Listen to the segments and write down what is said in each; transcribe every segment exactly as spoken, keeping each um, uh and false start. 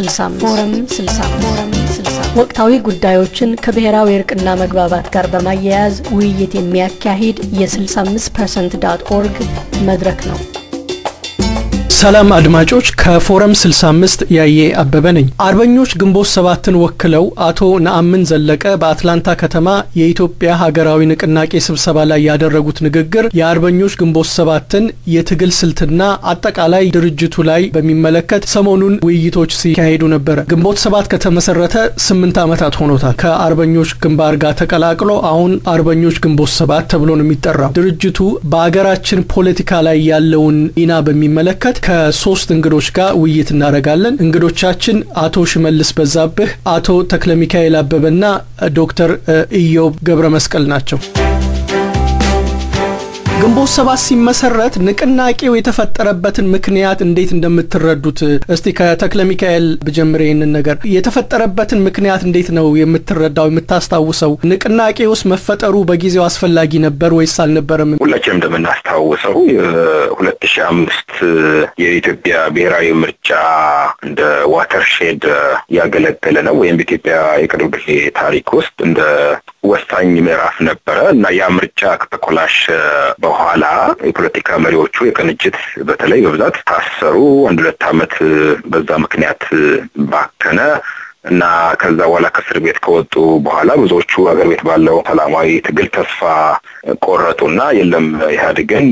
ስልሳ አምስት ፎረም ስልሳ አምስት ወቅታዊ ጉዳዮችን ከብሔራዊ እርቅና መግባባት ጋር በማያያዝ ውይይት የሚያካሂድ የ65 ፐርሰንት ዶት ኦርግ መድረክ ነው። ሰላም አድማጮች ከፎረም ስልሳ አምስት ያየ አበበ ነኝ። አርበኞች ግንቦት ሰባትን ወክለው አቶ ነአምን ዘለቀ በአትላንታ ከተማ የኢትዮጵያ ሀገራዊ ንቅናቄ ስብሰባ ላይ ያደረጉት ንግግር የአርበኞች ግንቦት ሰባትን የትግል ስልትና አጠቃላይ ድርጅቱ ላይ በሚመለከት ሰሞኑን ውይይቶች ሲካሄዱ ነበር። ግንቦት ሰባት ከተመሰረተ ስምንት ዓመታት ሆኖታል። ከአርበኞች ግንባር ጋር ተቀላቅሎ አሁን አርበኞች ግንቦት ሰባት ተብሎ ነው የሚጠራው። ድርጅቱ በአገራችን ፖለቲካ ላይ ያለውን ኢና በሚመለከት ከሶስት እንግዶች ጋር ውይይት እናደርጋለን። እንግዶቻችን አቶ ሽመልስ በዛብህ፣ አቶ ተክለሚካኤል አበበና ዶክተር ኢዮብ ገብረመስቀል ናቸው። ግንቦት ሰባት ሲመሰረት ንቅናቄው የተፈጠረበትን ምክንያት እንዴት እንደምትረዱት እስቲ ከተክለሚካኤል በጀምሬ ይሄንን ነገር የተፈጠረበትን ምክንያት እንዴት ነው የምትረዳው የምታስታውሰው? ንቅናቄውስ መፈጠሩ በጊዜው አስፈላጊ ነበር ወይስ አልነበረም? ሁላችንም እንደምናስታውሰው ሁለት ሺህ አምስት የኢትዮጵያ ብሔራዊ ምርጫ እንደ ዋተርሼድ ያገለገለ ነው ወይም በኢትዮጵያ የቅርብ ጊዜ ታሪክ ውስጥ እንደ ወሳኝ ምዕራፍ ነበረ እና ያ ምርጫ ከተኮላሽ በኋላ የፖለቲካ መሪዎቹ የቅንጅት በተለይ በብዛት ታሰሩ። አንድ ሁለት ዓመት በዛ ምክንያት ባከነ እና ከዛ በኋላ ከእስር ቤት ከወጡ በኋላ ብዙዎቹ አገር ቤት ባለው ሰላማዊ ትግል ተስፋ ቆረጡና የለም ኢህአዴግን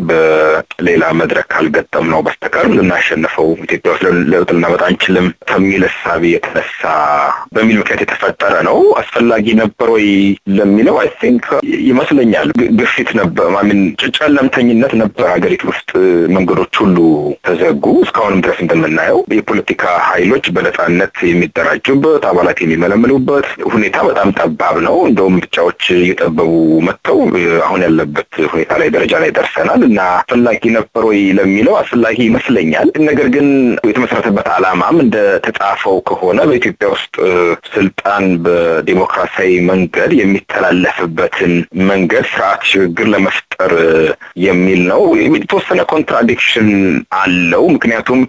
በሌላ መድረክ ካልገጠምነው በስተቀር ልናሸንፈው ኢትዮጵያ ውስጥ ለውጥ ልናመጣ አንችልም ከሚል እሳቤ የተነሳ በሚል ምክንያት የተፈጠረ ነው። አስፈላጊ ነበር ወይ ለሚለው አይ ቲንክ ይመስለኛል ግፊት ነበር። ማምን ጨለምተኝነት ነበር። አገሪቱ ውስጥ መንገዶች ሁሉ ተዘጉ። እስካሁንም ድረስ እንደምናየው የፖለቲካ ኃይሎች በነፃነት የሚደራጁበት አባላት የሚመለመሉበት ሁኔታ በጣም ጠባብ ነው። እንደውም ብቻዎች እየጠበቡ መጥተው አሁን ያለበት ሁኔታ ላይ ደረጃ ላይ ደርሰናል እና አስፈላጊ ነበር ወይ ለሚለው አስፈላጊ ይመስለኛል። ነገር ግን የተመሰረተበት ዓላማም እንደ ተጻፈው ከሆነ በኢትዮጵያ ውስጥ ስልጣን በዲሞክራሲያዊ መንገድ የሚተላለፍበትን መንገድ ስርዓት ሽግግር ለመፍጠር የሚል ነው። የተወሰነ ኮንትራዲክሽን አለው። ምክንያቱም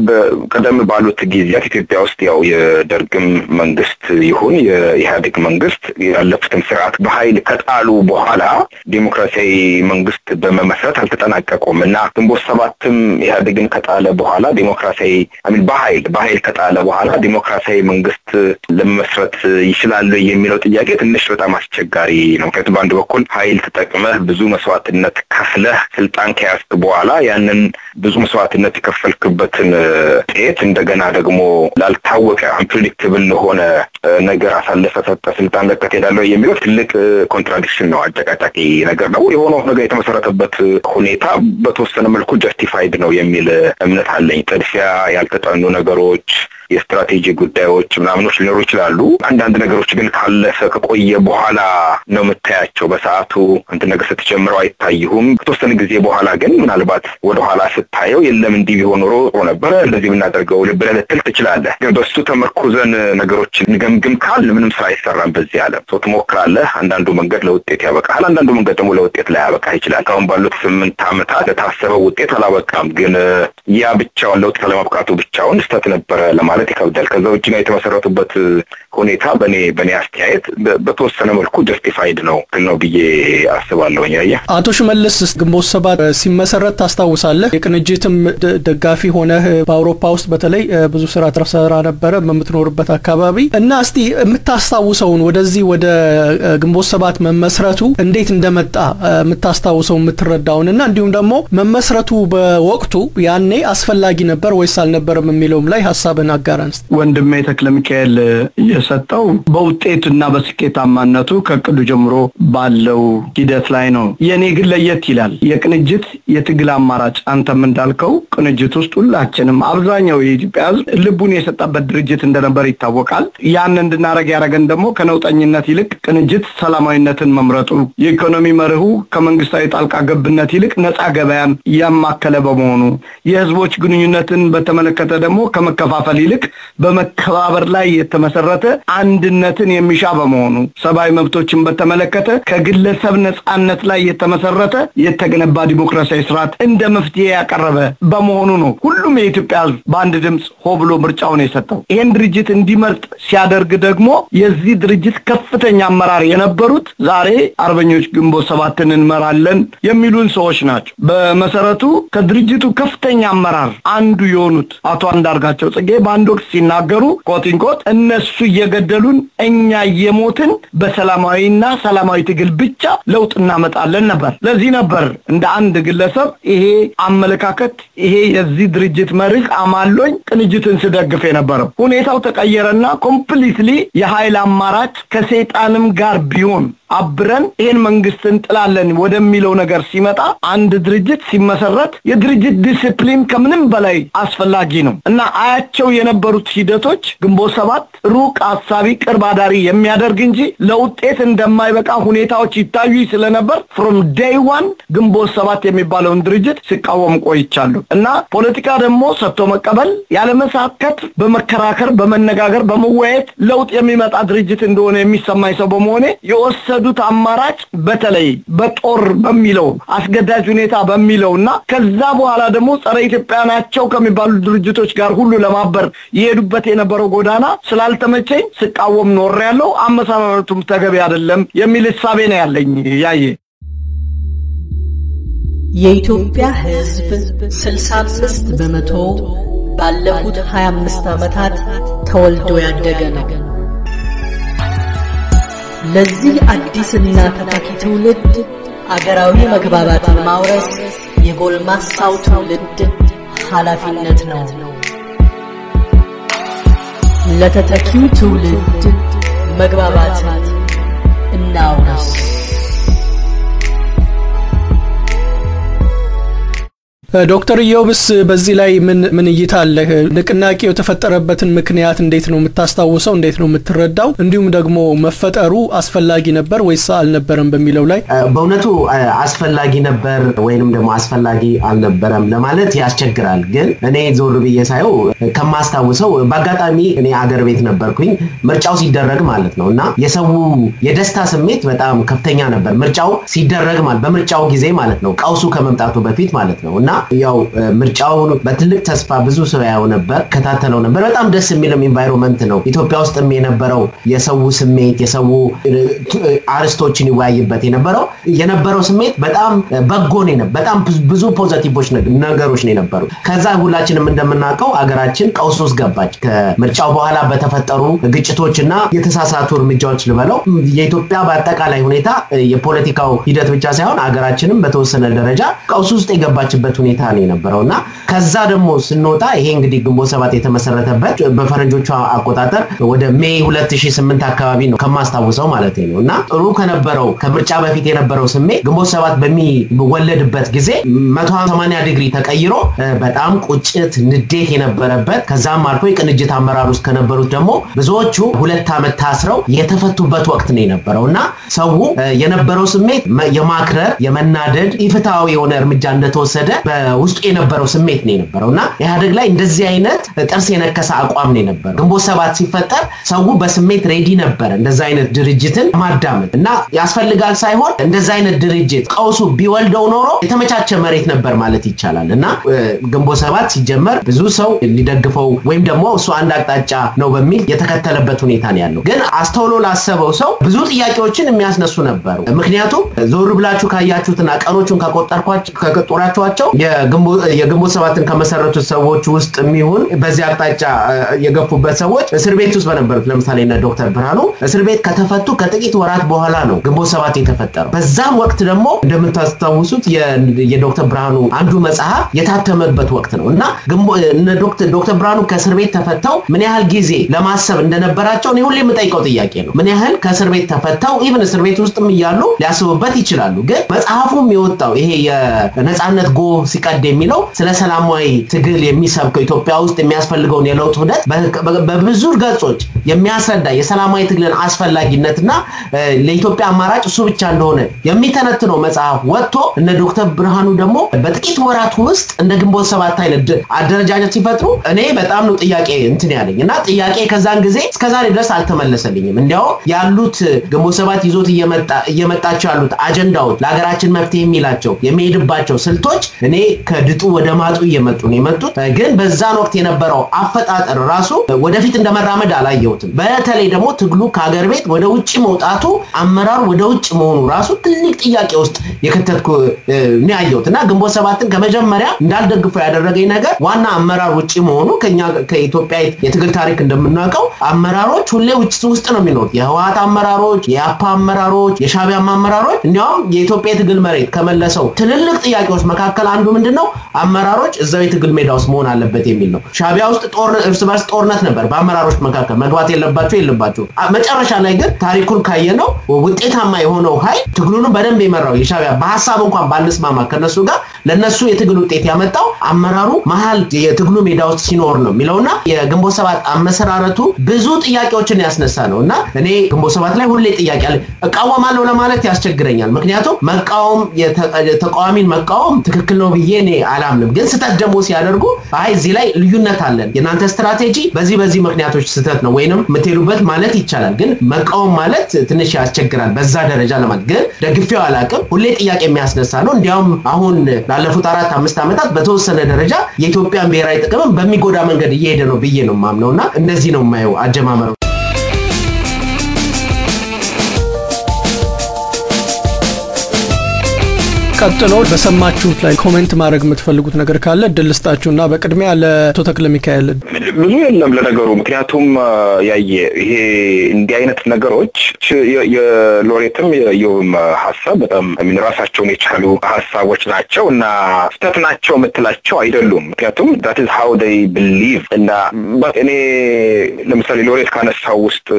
በቀደም ባሉት ጊዜያት ኢትዮጵያ ውስጥ ያው የደርግም መንግስት ይሁን የኢህአዴግ መንግስት ያለፉትን ስርዓት በኃይል ከጣሉ በኋላ ዲሞክራሲያዊ መንግስት በመመስረት አልተጠናቀቁም እና ግንቦት ሰባትም ኢህአዴግን ከጣለ በኋላ ዲሞክራሲያዊ አሚን በኃይል በኃይል ከጣለ በኋላ ዲሞክራሲያዊ መንግስት ለመመስረት ይችላል የሚለው ጥያቄ ትንሽ በጣም አስቸጋሪ ነው። ምክንያቱም በአንድ በኩል ኃይል ተጠቅመህ ብዙ መስዋዕትነት ከፍለህ ስልጣን ከያዝክ በኋላ ያንን ብዙ መስዋዕትነት የከፈልክበትን ጤት እንደገና ደግሞ ላልታወቀ አንፕሬዲክተብል ለሆነ ነገር አሳልፈ ሰጠ ስልጣን ለቀት ሄዳለው የሚለው ትልቅ ኮንትራዲክሽን ነው። አጨቃጫቂ ነገር ነው። የሆነው ነገር የተመሰረተበት ሁኔታ በተወሰነ መልኩ ጀስቲፋይድ ነው የሚል እምነት አለኝ። ጥድፊያ ያልተጠኑ ነገሮች የስትራቴጂ ጉዳዮች ምናምኖች ሊኖሩ ይችላሉ። አንዳንድ ነገሮች ግን ካለፈ ከቆየ በኋላ ነው መታያቸው። በሰዓቱ አንተ ነገር ስትጀምረው አይታዩም። ከተወሰነ ጊዜ በኋላ ግን ምናልባት ወደ ኋላ ስታየው የለም እንዲህ ቢሆን ኖሮ ነበር እንደዚህ ብናደርገው ልብለህ ልትል ትችላለህ። ግን በሱ ተመርኩዘን ነገሮችን ንገምግም ካል ምንም ስራ አይሰራም። በዚህ ዓለም ሰው ትሞክራለህ። አንዳንዱ መንገድ ለውጤት ያበቃል፣ አንዳንዱ መንገድ ደግሞ ለውጤት ላይ ያበቃ ይችላል። አሁን ባሉት ስምንት ዓመታት ታሰበው ውጤት አላበቃም። ግን ያ ብቻውን ለውጥ ለማብቃቱ ብቻውን ስተት ነበር ለማለት ይከብዳል። ከዛ ውጪ ነው የተመሰረቱበት ሁኔታ በኔ በኔ አስተያየት በተወሰነ መልኩ ጀስቲፋይድ ነው ነው ብዬ አስባለሁ። ያያ አቶ ሽመልስ ግንቦት ሰባት ሲመሰረት ታስታውሳለህ? የቅንጅትም ደጋፊ ሆነህ በአውሮፓ ውስጥ በተለይ ብዙ ስራ ተሰራ ነበር በመትኖርበት አካባቢ እና እስቲ የምታስታውሰውን ወደዚህ ወደ ግንቦት ሰባት መመስረቱ እንዴት እንደመጣ የምታስታውሰው የምትረዳውንና እንዲሁም ደግሞ መመስረቱ በወቅቱ ያኔ አስፈላጊ ነበር ወይስ አልነበረም የሚለውም ላይ ሐሳብን አጋራንስ። ወንድሜ ተክለሚካኤል የሰጠው በውጤቱና በስኬታማነቱ ከቅዱ ጀምሮ ባለው ሂደት ላይ ነው። የኔ ግን ለየት ይላል። የቅንጅት የትግል አማራጭ አንተም እንዳልከው ቅንጅት ውስጥ ሁላችንም አብዛኛው የኢትዮጵያ ሕዝብ ልቡን የሰጠበት ድርጅት እንደነበር ይታወቃል። ያን እንድናረግ ያረገን ደግሞ ከነውጠኝነት ይልቅ ቅንጅት ሰላማዊነትን መምረጡ፣ የኢኮኖሚ መርሁ ከመንግስታዊ ጣልቃ ገብነት ይልቅ ነፃ ገበያን ያማከለ በመሆኑ፣ የህዝቦች ግንኙነትን በተመለከተ ደግሞ ከመከፋፈል ይልቅ በመከባበር ላይ የተመሰረተ አንድነትን የሚሻ በመሆኑ፣ ሰብአዊ መብቶችን በተመለከተ ከግለሰብ ነፃነት ላይ የተመሰረተ የተገነባ ዲሞክራሲያዊ ስርዓት እንደ መፍትሄ ያቀረበ በመሆኑ ነው ሁሉም የኢትዮጵያ የኢትዮጵያ በአንድ ድምጽ ሆ ብሎ ምርጫውን የሰጠው ይሄን ድርጅት እንዲመርጥ ሲያደርግ ደግሞ የዚህ ድርጅት ከፍተኛ አመራር የነበሩት ዛሬ አርበኞች ግንቦት ሰባትን እንመራለን የሚሉን ሰዎች ናቸው። በመሰረቱ ከድርጅቱ ከፍተኛ አመራር አንዱ የሆኑት አቶ አንዳርጋቸው ጽጌ በአንድ ወቅት ሲናገሩ ኮቲንኮት እነሱ እየገደሉን እኛ እየሞትን በሰላማዊና ሰላማዊ ትግል ብቻ ለውጥ እናመጣለን ነበር። ለዚህ ነበር እንደ አንድ ግለሰብ ይሄ አመለካከት ይሄ የዚህ ድርጅት መርህ አማሎኝ ቅንጅትን ስደግፍ የነበረው። ሁኔታው ተቀየረና ኮምፕሊትሊ የኃይል አማራጭ ከሰይጣንም ጋር ቢሆን አብረን ይሄን መንግስትን ጥላለን ወደሚለው ነገር ሲመጣ አንድ ድርጅት ሲመሰረት የድርጅት ዲሲፕሊን ከምንም በላይ አስፈላጊ ነው እና አያቸው የነበሩት ሂደቶች ግንቦት ሰባት ሩቅ አሳቢ ቅርብ አዳሪ የሚያደርግ እንጂ ለውጤት እንደማይበቃ ሁኔታዎች ይታዩ ስለነበር from day one ግንቦት ሰባት የሚባለውን ድርጅት ሲቃወም ቆይቻለሁ እና ፖለቲካ ደግሞ ሰጥቶ መቀበል ያለመሳከት በመከራከር በመነጋገር በመወያየት ለውጥ የሚመጣ ድርጅት እንደሆነ የሚሰማኝ ሰው በመሆኔ የወሰ ዱት አማራጭ በተለይ በጦር በሚለው አስገዳጅ ሁኔታ በሚለውና ከዛ በኋላ ደግሞ ጸረ ኢትዮጵያ ናቸው ከሚባሉ ድርጅቶች ጋር ሁሉ ለማበር ይሄዱበት የነበረው ጎዳና ስላልተመቸኝ ስቃወም ኖሬያለሁ። አመሰራረቱም ተገቢ አይደለም የሚል ሐሳቤ ነው ያለኝ። ያየ የኢትዮጵያ ሕዝብ ስልሳ አምስት በመቶ ባለፉት ሃያ አምስት ዓመታት ተወልዶ ያደገ ነው። ለዚህ አዲስና ተተኪ ትውልድ አገራዊ መግባባትን ማውረስ የጎልማሳው ትውልድ ኃላፊነት ነው። ለተተኪው ትውልድ መግባባትን እናውረስ። ዶክተር ኢዮብስ በዚህ ላይ ምን ምን እይታለ? ንቅናቄው ተፈጠረበትን ምክንያት እንዴት ነው የምታስታውሰው? እንዴት ነው የምትረዳው? እንዲሁም ደግሞ መፈጠሩ አስፈላጊ ነበር ወይስ አልነበረም በሚለው ላይ በእውነቱ አስፈላጊ ነበር ወይንም ደግሞ አስፈላጊ አልነበረም ለማለት ያስቸግራል። ግን እኔ ዞር ብዬ ሳይው ከማስታውሰው በአጋጣሚ እኔ አገር ቤት ነበርኩኝ ምርጫው ሲደረግ ማለት ነውና የሰው የደስታ ስሜት በጣም ከፍተኛ ነበር። ምርጫው ሲደረግ ማለት በምርጫው ጊዜ ማለት ነው ቀውሱ ከመምጣቱ በፊት ማለት ነውና ያው ምርጫውን በትልቅ ተስፋ ብዙ ሰው ያው ነበር ከታተለው ነበር። በጣም ደስ የሚልም ኢንቫይሮንመንት ነው ኢትዮጵያ ውስጥም የነበረው የሰው ስሜት የሰው አርስቶችን ይዋይበት የነበረው የነበረው ስሜት በጣም በጎ ነው። በጣም ብዙ ፖዚቲቭዎች ነገሮች ነው የነበሩ። ከዛ ሁላችንም እንደምናውቀው አገራችን ቀውስ ውስጥ ገባች ከምርጫው በኋላ በተፈጠሩ ግጭቶችና የተሳሳቱ እርምጃዎች ልበለው። የኢትዮጵያ በአጠቃላይ ሁኔታ የፖለቲካው ሂደት ብቻ ሳይሆን አገራችንም በተወሰነ ደረጃ ቀውስ ውስጥ የገባችበት ሁኔታ ነው የነበረውና ከዛ ደግሞ ስንወጣ ይሄ እንግዲህ ግንቦት ሰባት የተመሰረተበት በፈረንጆቹ አቆጣጠር ወደ ሜይ ሁለት ሺህ ስምንት አካባቢ ነው ከማስታውሰው ማለት ነውና ጥሩ ከነበረው ከምርጫ በፊት የነበረው ስሜት ግንቦት ሰባት በሚወለድበት ጊዜ መቶ ሰማንያ ዲግሪ ተቀይሮ በጣም ቁጭት ንዴት የነበረበት ከዛም አልፎ የቅንጅት አመራር ውስጥ ከነበሩት ደግሞ ብዙዎቹ ሁለት ዓመት ታስረው የተፈቱበት ወቅት ነው የነበረውና ሰው የነበረው ስሜት የማክረር የመናደድ ኢፍትሃዊ የሆነ እርምጃ እንደተወሰደ በውስጡ የነበረው ስሜት ነው የነበረውና ኢህአዴግ ላይ እንደዚህ አይነት ጥርስ የነከሰ አቋም ነው የነበረው። ግንቦት ሰባት ሲፈጠር ሰው በስሜት ሬዲ ነበር እንደዛ አይነት ድርጅትን ማዳመጥ እና ያስፈልጋል ሳይሆን እንደዛ አይነት ድርጅት ቀውሱ ቢወልደው ኖሮ የተመቻቸ መሬት ነበር ማለት ይቻላልና ግንቦት ሰባት ሲጀመር ብዙ ሰው ሊደግፈው ወይም ደግሞ እሱ አንድ አቅጣጫ ነው በሚል የተከተለበት ሁኔታ ነው ያለው። ግን አስተውሎ ላሰበው ሰው ብዙ ጥያቄዎችን የሚያስነሱ ነበሩ። ምክንያቱም ዞር ብላችሁ ካያችሁትና ቀኖቹን ከቆጠርኳቸው ከቆጠራችኋቸው የግንቦት ሰባትን ከመሰረቱት ሰዎች ውስጥ የሚሆን በዚህ አቅጣጫ የገፉበት ሰዎች እስር ቤት ውስጥ በነበሩት ለምሳሌ እና ዶክተር ብርሃኑ እስር ቤት ከተፈቱ ከጥቂት ወራት በኋላ ነው ግንቦት ሰባት የተፈጠረው። በዛም ወቅት ደግሞ እንደምታስታውሱት የዶክተር ብርሃኑ አንዱ መጽሐፍ የታተመበት ወቅት ነውና ዶክተር ዶክተር ብርሃኑ ከእስር ቤት ተፈተው ምን ያህል ጊዜ ለማሰብ እንደነበራቸው ነው ሁሌ የምጠይቀው ጥያቄ ነው። ምን ያህል ከእስር ቤት ተፈተው ኢቭን እስር ቤት ውስጥም ይያሉ ሊያስቡበት ይችላሉ። ግን መጽሐፉም የወጣው ይሄ የነጻነት ጎ ሲቀድ የሚለው ስለ ሰላማዊ ትግል የሚሰብከው ኢትዮጵያ ውስጥ የሚያስፈልገውን የለውጥ ሂደት በብዙ ገጾች የሚያስረዳ የሰላማዊ ትግልን አስፈላጊነትና ለኢትዮጵያ አማራጭ እሱ ብቻ እንደሆነ የሚተነትነው መጽሐፍ ወጥቶ እነ ዶክተር ብርሃኑ ደግሞ በጥቂት ወራት ውስጥ እንደ ግንቦት ሰባት አይነት አደረጃጀት ሲፈጥሩ እኔ በጣም ነው ጥያቄ እንትን ያለኝና ጥያቄ ከዛን ጊዜ እስከዛሬ ድረስ አልተመለሰልኝም። እንዲያው ያሉት ግንቦት ሰባት ይዞት እየመጣ እየመጣቸው ያሉት አጀንዳዎች ለሀገራችን መፍትሄ የሚላቸው የሚሄድባቸው ስልቶች እኔ ከድጡ ወደ ማጡ እየመጡ ነው የመጡት ግን በዛን ወቅት የነበረው አፈጣጠር ራሱ ወደፊት እንደመራመድ አላየሁትም በተለይ ደግሞ ትግሉ ከሀገር ቤት ወደ ውጪ መውጣቱ አመራሩ ወደ ውጪ መሆኑ ራሱ ትልቅ ጥያቄ ውስጥ የከተትኩ ነው ያየሁትና ግንቦት ሰባትን ከመጀመሪያ እንዳልደግፈው ያደረገኝ ነገር ዋና አመራር ውጪ መሆኑ ከኛ ከኢትዮጵያ የትግል ታሪክ እንደምናውቀው አመራሮች ሁሌ ውጪ ውስጥ ነው የሚኖሩት የህወሓት አመራሮች የአፓ አመራሮች የሻዕቢያ አመራሮች እንዲያውም የኢትዮጵያ ትግል መሬት ከመለሰው ትልልቅ ጥያቄዎች መካከል አንዱ ምንድነው አመራሮች እዛው የትግል ሜዳ ውስጥ መሆን አለበት የሚል ነው ሻዕቢያ ውስጥ ጦር እርስ በርስ ጦርነት ነበር በአመራሮች መካከል መግባት የለባቸው የለባቸው መጨረሻ ላይ ግን ታሪኩን ካየነው ውጤታማ የሆነው ኃይል ትግሉን በደንብ የመራው የሻዕቢያ በሐሳብ እንኳን ባንስማማ ከነሱ ጋር ለነሱ የትግል ውጤት ያመጣው አመራሩ መሃል የትግሉ ሜዳ ውስጥ ሲኖር ነው የሚለውና የግንቦት ሰባት አመሰራረቱ ብዙ ጥያቄዎችን ያስነሳ ነውና እኔ ግንቦት ሰባት ላይ ሁሌ ጥያቄ አለ እቃወማለሁ ለማለት ያስቸግረኛል ምክንያቱም መቃወም የተቃዋሚን መቃወም ትክክል ነው ብዬ እኔ አላምንም ግን ስተት ደግሞ ሲያደርጉ አይ እዚህ ላይ ልዩነት አለን የናንተ ስትራቴጂ በዚህ በዚህ ምክንያቶች ስተት ነው ወይንም መተሉበት ማለት ይቻላል ግን መቃወም ማለት ትንሽ ያስቸግራል በዛ ደረጃ ለማለት ግን ደግፌው አላቅም ሁሌ ጥያቄ የሚያስነሳ ነው እንዲያውም አሁን ላለፉት አራት አምስት አመታት በተወሰነ ደረጃ የኢትዮጵያን ብሔራዊ ጥቅም በሚጎዳ መንገድ እየሄደ ነው ብዬ ነው ማምነውና እንደዚህ ነው የማየው አጀማመሩ ቀጥሎ በሰማችሁት ላይ ኮሜንት ማድረግ የምትፈልጉት ነገር ካለ ድልስታችሁና በቅድሚያ ለቶ ተክለ ሚካኤል ብዙ የለም ለነገሩ ምክንያቱም ያየ ይሄ እንዲህ አይነት ነገሮች የሎሬትም የዩም ሐሳብ በጣም ምን ራሳቸውን የቻሉ ሐሳቦች ናቸውና ስተት ናቸው የምትላቸው አይደሉም ምክንያቱም that is how they believe እና እኔ ለምሳሌ ሎሬት ካነሳው ውስጥ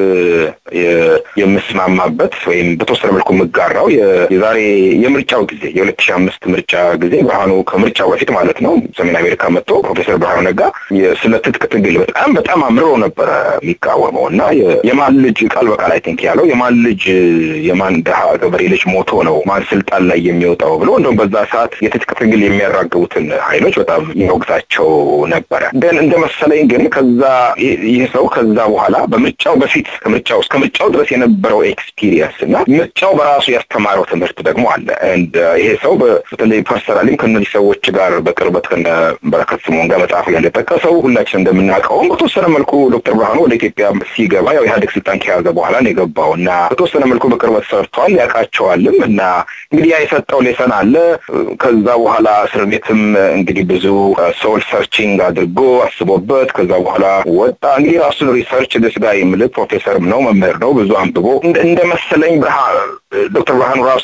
የምስማማበት ወይም በተወሰነ መልኩ መጋራው የዛሬ የምርጫው ጊዜ ሁለት ሺህ አምስት ምርጫ ጊዜ ብርሃኑ ከምርጫው በፊት ማለት ነው ሰሜን አሜሪካ መጥቶ ፕሮፌሰር ብርሃኑ ነጋ ስለ ትጥቅ ትግል በጣም በጣም አምርሮ ነበር የሚቃወመውና የማን ልጅ ቃል በቃል አይ ቲንክ ያለው የማን ልጅ የማን ደሃ ገበሬ ልጅ ሞቶ ነው ማን ስልጣን ላይ የሚወጣው ብሎ እንደውም በዛ ሰዓት የትጥቅ ትግል የሚያራግቡትን ኃይሎች በጣም ይወግዛቸው ነበር ግን እንደመሰለኝ ግን ከዛ ይሄ ሰው ከዛ በኋላ በምርጫው በፊት ከምርጫው እስከ ምርጫው ድረስ የነበረው ኤክስፒሪየንስ እና ምርጫው በራሱ ያስተማረው ትምህርት ደግሞ አለ and ይሄ ሰው በተለይ ፐርሰናሊ ከነዚህ ሰዎች ጋር በቅርበት ከነ በረከት ስምኦን ጋር መጣፍ ያለተከሰው ሁላችን እንደምናውቀው በተወሰነ መልኩ ዶክተር ብርሃኑ ወደ ኢትዮጵያ ሲገባ ያው ኢህአዴግ ስልጣን ከያዘ በኋላ ነው የገባውና በተወሰነ መልኩ በቅርበት ሰርቷል ያቃቸዋልም እና እንግዲህ ያይሰጠው ሌሰን አለ ከዛ በኋላ እስር ቤትም እንግዲህ ብዙ ሶል ሰርቺንግ አድርጎ አስቦበት ከዛ በኋላ ወጣ እንግዲህ ራሱን ሪሰርች this guy ምል ፕሮፌሰር ነው መምህር ነው ብዙ አንብቦ እንደመሰለኝ ብርሃኑ ዶክተር ብርሃኑ ራሱ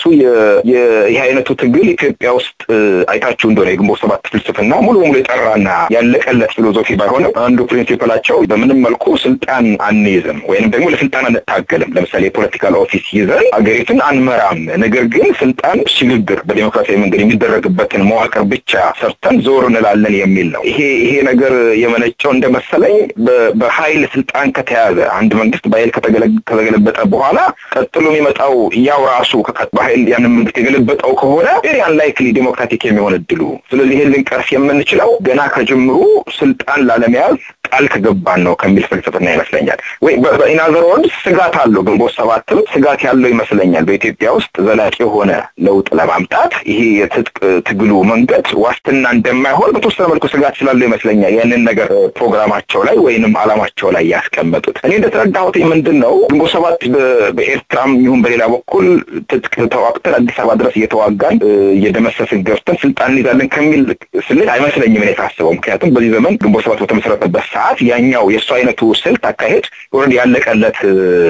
የይሄ አይነቱ ትግል ኢትዮጵያ ውስጥ አይታችሁ እንደሆነ የግንቦት ሰባት ፍልስፍና ሙሉ ሙሉ የጠራና ያለቀለት ፊሎሶፊ ባይሆንም አንዱ ፕሪንሲፕላቸው በምንም መልኩ ስልጣን አንይዝም ወይንም ደግሞ ለስልጣን አንታገልም ለምሳሌ ፖለቲካል ኦፊስ ይዘን አገሪቱን አንመራም ነገር ግን ስልጣን ሽግግር በዲሞክራሲያዊ መንገድ የሚደረግበትን መዋቅር ብቻ ሰርተን ዞር እንላለን የሚል ነው ይሄ ይሄ ነገር የመነጨው እንደመሰለኝ በኃይል ስልጣን ከተያዘ አንድ መንግስት በኃይል ከተገለበጠ በኋላ ቀጥሎ የሚመጣው ያው ራሱ በኃይል ያንን መንግስት የገለበጠው ከሆነ very unlikely ዲሞክራቲክ የሚሆን እድሉ ስለዚህ ይሄን ልንቀርፍ የምንችለው ገና ከጅምሩ ስልጣን ላለመያዝ ቃል ከገባን ነው ከሚል ፍልስፍና ይመስለኛል ወይ in other words ስጋት አለው ግንቦት ሰባትም ስጋት ያለው ይመስለኛል በኢትዮጵያ ውስጥ ዘላቂ ሆነ ለውጥ ለማምጣት ይሄ የትጥቅ ትግሉ መንገድ ዋስትና እንደማይሆን በተወሰነ መልኩ ስጋት ስላለው ይመስለኛል ያንን ነገር ፕሮግራማቸው ላይ ወይንም አላማቸው ላይ ያስቀመጡት እኔ እንደተረዳሁት ምንድነው ግንቦት ሰባት በኤርትራም ይሁን በሌላ በኩል ትጥቅ ተዋቅተን አዲስ አበባ ድረስ እየተዋጋን የደመሰስን ገብተን ስልጣን ይዛለን ከሚል ስልት አይመስለኝም እኔ ታስበው ምክንያቱም በዚህ ዘመን ግንቦት ሰባት በተመሰረተበት ሰዓት ያኛው የሱ አይነቱ ስልት አካሄድ ኦሬዲ ያለቀለት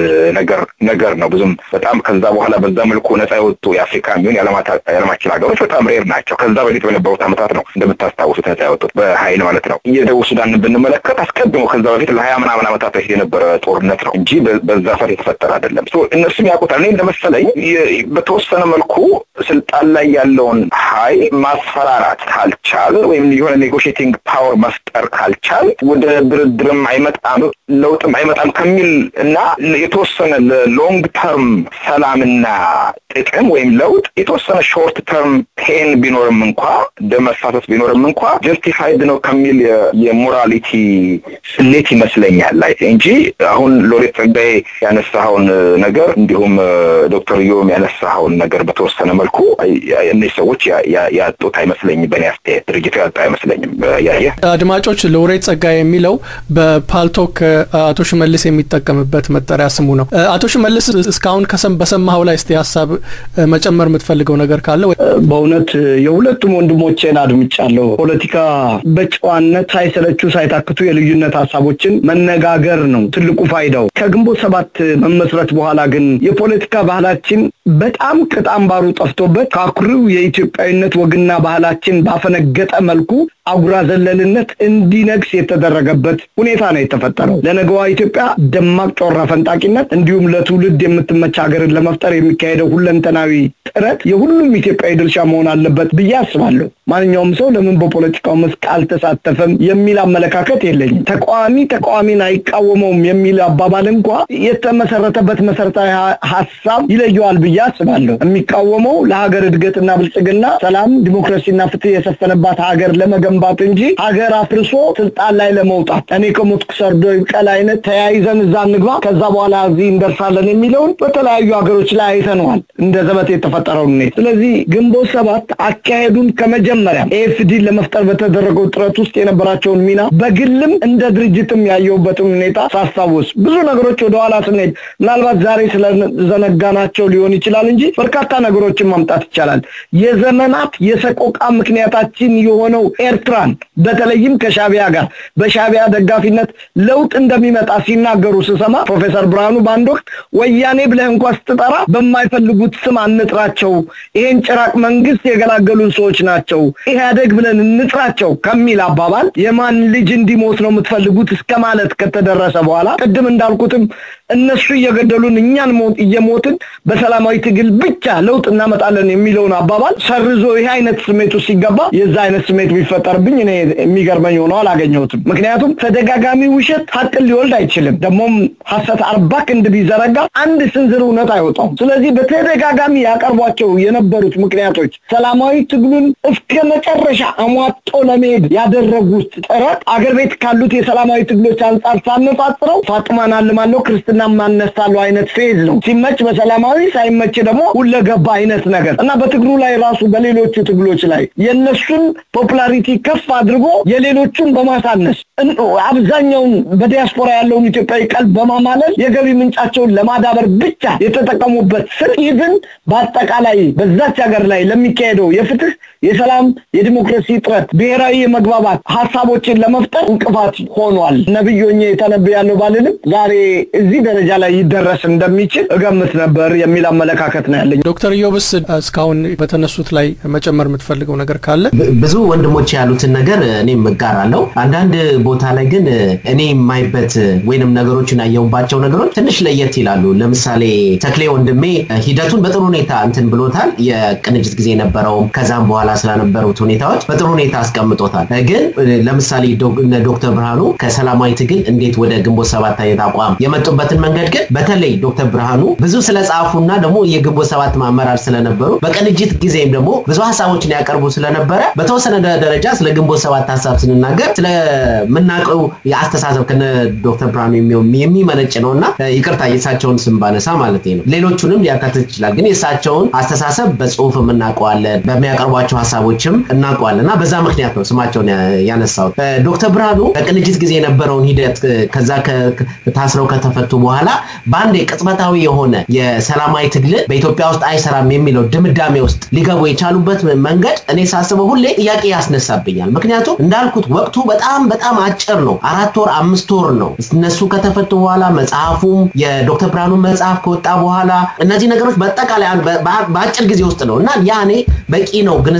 ነገር ነገር ነው ብዙም በጣም ከዛ በኋላ በዛ መልኩ ነፃ የወጡ የአፍሪካ ሚሆን ያለማችን ሀገሮች በጣም ሬር ናቸው ከዛ በፊት በነበሩት አመታት ነው እንደምታስታውሱት ነፃ የወጡት በኃይል ማለት ነው የደቡብ ሱዳን ብንመለከት አስቀድሞ ከዛ በፊት ለሀያ ምናምን አመታት በፊት የነበረ ጦርነት ነው እንጂ በዛ ፈር የተፈጠረ አይደለም ሶ እነሱም ያውቁታል እኔ እንደመሰለኝ በተወሰነ መልኩ ስልጣን ላይ ያለውን ኃይል ማስፈራራት ካልቻል ወይም የሆነ ኔጎሺዬቲንግ ፓወር መፍጠር ካልቻል ወደ ድርድርም አይመጣም ለውጥም አይመጣም ከሚል እና የተወሰነ ሎንግ ተርም ሰላምና ጥቅም ወይም ለውጥ የተወሰነ ሾርት ተርም ፔን ቢኖርም እንኳን ደመሳሰስ ቢኖርም እንኳን ጀስቲፋይድ ነው ከሚል የሞራሊቲ ስሌት ይመስለኛል ላይ እንጂ አሁን ሎሬት ጸጋዬ ያነሳውን ነገር እንዲሁም ዶክተር ዮም ያነሳውን ነገር በተወሰነ መልኩ እነዚህ ሰዎች ያጡት አይመስለኝም በእኔ አስተያየት ድርጅቱ ያጣ አይመስለኝም ያየ አድማጮች ሎሬት ጸጋዬ የሚለው በፓልቶክ አቶ ሽመልስ የሚጠቀምበት መጠሪያ ስሙ ነው አቶ ሽመልስ እስካሁን ከሰም በሰማው ላይ እስቲ ሐሳብ መጨመር የምትፈልገው ነገር ካለ በእውነት የሁለቱም ወንድሞቼን አድምጫለሁ ፖለቲካ በጨዋነት ሳይሰለቹ ሳይታክቱ የልዩነት ሐሳቦችን መነጋገር ነው ትልቁ ፋይዳው ከግንቦት ሰባት መመስረት በኋላ ግን የፖለቲካ ባህላችን በጣም ከጣምባሩ ጠፍቶበት ካኩሪው የኢትዮጵያዊነት ወግና ባህላችን ባፈነገጠ መልኩ አጉራ ዘለልነት እንዲነግስ የተደረገበት ሁኔታ ነው የተፈጠረው ለነገዋ ኢትዮጵያ ደማቅ ጮራ ፈንጣቂነት እንዲሁም ለትውልድ የምትመች ሀገርን ለመፍጠር የሚካሄደው ሁለንተናዊ ጥረት የሁሉም ኢትዮጵያዊ ድርሻ መሆን አለበት ብዬ አስባለሁ ማንኛውም ሰው ለምን በፖለቲካው መስክ አልተሳተፈም የሚል አመለካከት የለኝም ተቋሚ ተቋሚን አይቃወመውም የሚል አባባል እንኳን የተመሰረተበት መሰረታዊ ሐሳብ ይለየዋል ብዬ አስባለሁ የሚቃወመው ለሀገር እድገትና ብልጽግና ሰላም ዲሞክራሲና ፍትህ የሰፈነባት ሀገር ለመገንባት እንጂ ሀገር አፍርሶ ስልጣን ላይ ለመውጣት እኔ ከሞትኩ ሰርዶ ይብቀል አይነት ተያይዘን እዛ እንግባ ከዛ በኋላ እዚህ እንደርሳለን የሚለውን በተለያዩ ሀገሮች ላይ አይተነዋል እንደ ዘበት የተፈጠረው ነው ስለዚህ ግንቦት ሰባት አካሄዱን ከመጀመሪያ ኤፍዲ ለመፍጠር በተደረገው ጥረት ውስጥ የነበራቸውን ሚና በግልም እንደ ድርጅትም ያየውበት ሁኔታ ሳስታውስ ብዙ ነገሮች ወደ ኋላ ስንሄድ ምናልባት ዛሬ ስለዘነጋናቸው ሊሆን ይችላል እንጂ በርካታ ነገሮችን ማምጣት ይችላል የዘመናት የሰቆቃ ምክንያታችን የሆነው ኤርትራን በተለይም ከሻቢያ ጋር በሻቢያ ደጋፊነት ለውጥ እንደሚመጣ ሲናገሩ ስሰማ ፕሮፌሰር ብርሃኑ ባንድ ወቅት ወያኔ ብለህ እንኳን ስትጠራ በማይፈልጉት ስም አንጥራቸው ይሄን ጭራቅ መንግስት የገላገሉን ሰዎች ናቸው ኢህአዴግ ብለን እንጥራቸው ከሚል አባባል የማን ልጅ እንዲሞት ነው የምትፈልጉት እስከማለት ከተደረሰ በኋላ ቀድም እንዳልኩትም እነሱ እየገደሉን እኛን ሞት እየሞትን በሰላማዊ ትግል ብቻ ለውጥ እናመጣለን የሚለውን አባባል ሰርዞ ይሄ አይነት ስሜቱ ሲገባ የዛ አይነት ስሜት ቢፈጠርብኝ እኔ የሚገርመኝ ሆኖ አላገኘሁትም ምክንያቱም ተደጋጋሚ ውሸት ሀቅን ሊወልድ አይችልም ደሞም ሐሰት አርባ ክንድ ቢዘረጋ አንድ ስንዝር እውነት አይወጣም ስለዚህ በተደጋጋሚ ያቀርቧቸው የነበሩት ምክንያቶች ሰላማዊ ትግሉን እስከ መጨረሻ አሟጦ ለመሄድ ያደረጉት ጥረት አገር ቤት ካሉት የሰላማዊ ትግሎች አንፃር ሳነጻጽረው ፋጥማን አልማለው ክርስትና ማነሳለው አይነት ፌዝ ነው ሲመች በሰላማዊ ሳይመች ደግሞ ሁለገባ አይነት ነገር እና በትግሉ ላይ ራሱ በሌሎቹ ትግሎች ላይ የነሱን ፖፑላሪቲ ከፍ አድርጎ የሌሎቹን በማሳነስ አብዛኛው በዲያስፖራ ያለውን ኢትዮጵያዊ ቀልብ በማማለል የገቢ ምንጫቸውን ለማዳበር ብቻ የተጠቀሙበት ስልይዝን በአጠቃላይ በዛች ሀገር ላይ ለሚካሄደው የፍትህ የሰላም የዲሞክራሲ ጥረት ብሔራዊ የመግባባት ሐሳቦችን ለመፍጠር እንቅፋት ሆኗል ነብዮኝ ተነብያለሁ ባልልም ዛሬ እዚህ ደረጃ ላይ ይደረስ እንደሚችል እገምት ነበር የሚል አመለካከት ነው ያለኝ ዶክተር ዮብስ እስካሁን በተነሱት ላይ መጨመር የምትፈልገው ነገር ካለ ብዙ ወንድሞች ያሉትን ነገር እኔም መጋራለሁ አንዳንድ ቦታ ላይ ግን እኔ የማይበት ወይንም ነገሮችን አየውባቸው ነገሮች ትንሽ ለየት ይላሉ ለምሳሌ ተክሌ ወንድሜ ሂደቱን በጥሩ ሁኔታ እንትን ብሎታል የቅንጅት ጊዜ ነበረው ከዛም በኋላ ስለነበሩት ሁኔታዎች በጥሩ ሁኔታ አስቀምጦታል ግን ለምሳሌ ዶክተር ብርሃኑ ከሰላማዊ ትግል እንዴት ወደ ግንቦት ሰባት አይነት አቋም የመጡበትን መንገድ ግን በተለይ ዶክተር ብርሃኑ ብዙ ስለጻፉና ደግሞ የግንቦት ሰባት ማመራር ስለነበሩ በቅንጅት ጊዜም ደግሞ ብዙ ሐሳቦችን ያቀርቡ ስለነበረ በተወሰነ ደረጃ ስለ ግንቦት ሰባት ሐሳብ ስንናገር ስለምናቀው ያስተሳሰብ ከነ ዶክተር ብርሃኑ የሚመነጭ ነውና ይቅርታ የሳቸውን ስም ባነሳ ማለት ነው ሌሎቹንም ሊያካትት ይችላል ግን የሳቸውን አስተሳሰብ በጽሁፍ እናቀዋለን በሚያቀርቧቸው ሐሳቦችም እናቀዋለንና በዛ ምክንያት ነው ስማቸውን ያነሳው ዶክተር ብርሃኑ በቅንጅት ጊዜ የነበረውን ሂደት ከዛ ከታስረው ከተፈቱ በኋላ ባንዴ ቅጽበታዊ የሆነ የሰላማዊ ትግል በኢትዮጵያ ውስጥ አይሰራም የሚለው ድምዳሜ ውስጥ ሊገቡ የቻሉበት መንገድ እኔ ሳስበው ሁሌ ጥያቄ ያስነሳብኛል ምክንያቱም እንዳልኩት ወቅቱ በጣም በጣም አጭር ነው አራት ወር አምስት ወር ነው እነሱ ከተፈቱ በኋላ መጽሐፉም የዶክተር ብርሃኑ መጽሐፍ ከወጣ በኋላ እነዚህ ነገሮች በአጠቃላይ በአጭር ጊዜ ውስጥ ነውና ያኔ በቂ ነው ግንዛቤ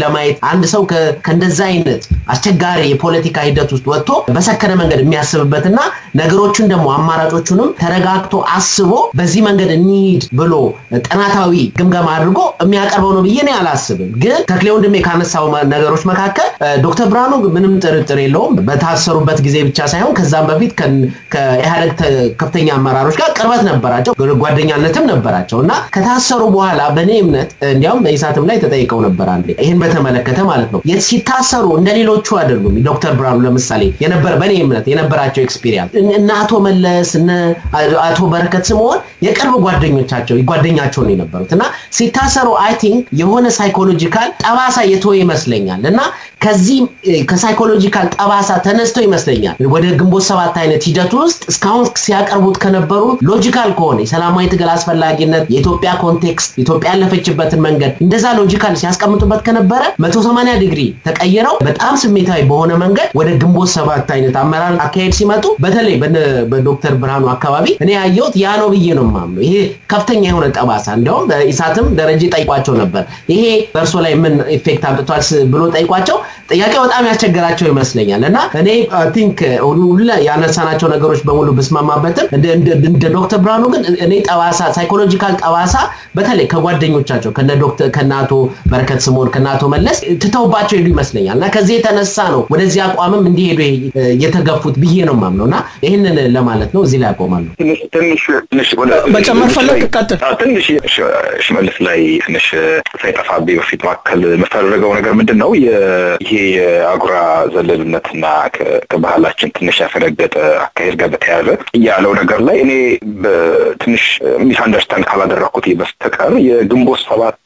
ለማየት አንድ ሰው ከእንደዛ አይነት አስቸጋሪ የፖለቲካ ሂደት ውስጥ ወጥቶ በሰከነ መንገድ የሚያስብበትና ነገሮችን ደግሞ አማራጮቹንም ተረጋግቶ አስቦ በዚህ መንገድ እንሂድ ብሎ ጥናታዊ ግምገማ አድርጎ የሚያቀርበው ነው ብዬ ነው ያላስብም ግን ተክሌ ወንድሜ ካነሳው ነገሮች መካከል ዶክተር ብርሃኑ ምንም ጥርጥር የለውም በታሰሩበት ጊዜ ብቻ ሳይሆን ከዛም በፊት ከኢህአዴግ ከፍተኛ አመራሮች ጋር ቅርበት ነበራቸው ጓደኛነትም ነበራቸውና ከታሰሩ በኋላ በኔ እምነት እንዲያውም በኢሳትም ላይ ተጠይቀው ነበር አንዴ ይሄን በተመለከተ ማለት ነው ሲታሰሩ እንደሌሎቹ አይደሉም ዶክተር ብርሃኑ ለምሳሌ የነበረ በኔ እምነት የነበራቸው ኤክስፒሪየንስ እና አቶ መለስ እና አቶ በረከት ስምኦን የቅርብ ጓደኞቻቸው ጓደኛቸው ነው የነበሩትና ሲታሰሩ አይ ቲንክ የሆነ ሳይኮሎጂካል ጠባሳ የተወ ይመስለኛልና ከዚህ ከሳይኮሎጂካል ጠባሳ ተነስቶ ይመስለኛል ወደ ግንቦት ሰባት አይነት ሂደት ውስጥ እስካሁን ሲያቀርቡት ከነበሩ ሎጂካል ከሆነ ሰላማዊ ትግል አስፈላጊነት የኢትዮጵያ ኮንቴክስት ኢትዮጵያ ያለፈችበትን መንገድ እንደዛ ሎጂካል ሲያስቀምጡበት ከነበረ መቶ ሰማንያ ዲግሪ ተቀይረው በጣም ስሜታዊ በሆነ መንገድ ወደ ግንቦት ሰባት አይነት አመራር አካሄድ ሲመጡ በተለይ በዶክተር ብርሃኑ አካባቢ እኔ ያየሁት ያ ነው ብዬ ነው የማምነው ይሄ ከፍተኛ የሆነ ጠባሳ እንደውም ኢሳትም ደረጃ ጠይቋቸው ነበር ይሄ በርሶ ላይ ምን ኢፌክት አምጥቷል ብሎ ጠይቋቸው ጥያቄው በጣም ያስቸገራቸው ይመስለኛልና እኔ አይ ቲንክ ሁሉ ያነሳናቸው ነገሮች በሙሉ በስማማበትም እንደ ዶክተር ብርሃኑ ግን እኔ ጠባሳ ሳይኮሎጂካል ጠባሳ በተለይ ከጓደኞቻቸው ከነ ዶክተር ከናቶ በረከት ስምኦን ከናቶ መለስ ትተውባቸው ይሉ ይመስለኛልና ከዚህ የተነሳ ነው ወደዚህ አቋምም እንዲሄዱ የተገፉት ብዬ ነው ማምነውና ይሄንን ለማለት ነው እዚህ ላይ አቆማለሁ ትንሽ ትንሽ በጨመር ፈለክ ቀጥል ትንሽ ሽመልስ ላይ ትንሽ ሳይጠፋብኝ በፊት ማከል መፈረገው ነገር ምንድነው ይሄ የአጉራ ዘለልነትና ከባህላችን ትንሽ ያፈረገጠ አካሄድ ጋር በተያያዘ ያለው ነገር ላይ እኔ ትንሽ ሚስ አንደርስታንድ ካላደረኩት በስተቀር የግንቦት ሰባት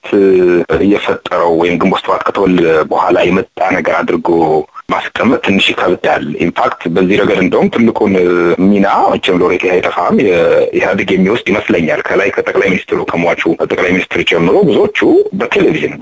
የፈጠረው ወይም ግንቦት ሰባት ከተወለደ በኋላ የመጣ ነገር አድርጎ ማስቀመጥ ትንሽ ይከብዳል ኢምፓክት በዚህ ረገድ እንደውም ትልቁን ሚና መቼም ሎሬት አይተፋም የኢህአዴግ የሚወስድ ይመስለኛል ከላይ ከጠቅላይ ሚኒስትሩ ከሟቹ ጠቅላይ ሚኒስትር ጀምሮ ብዙዎቹ በቴሌቪዥን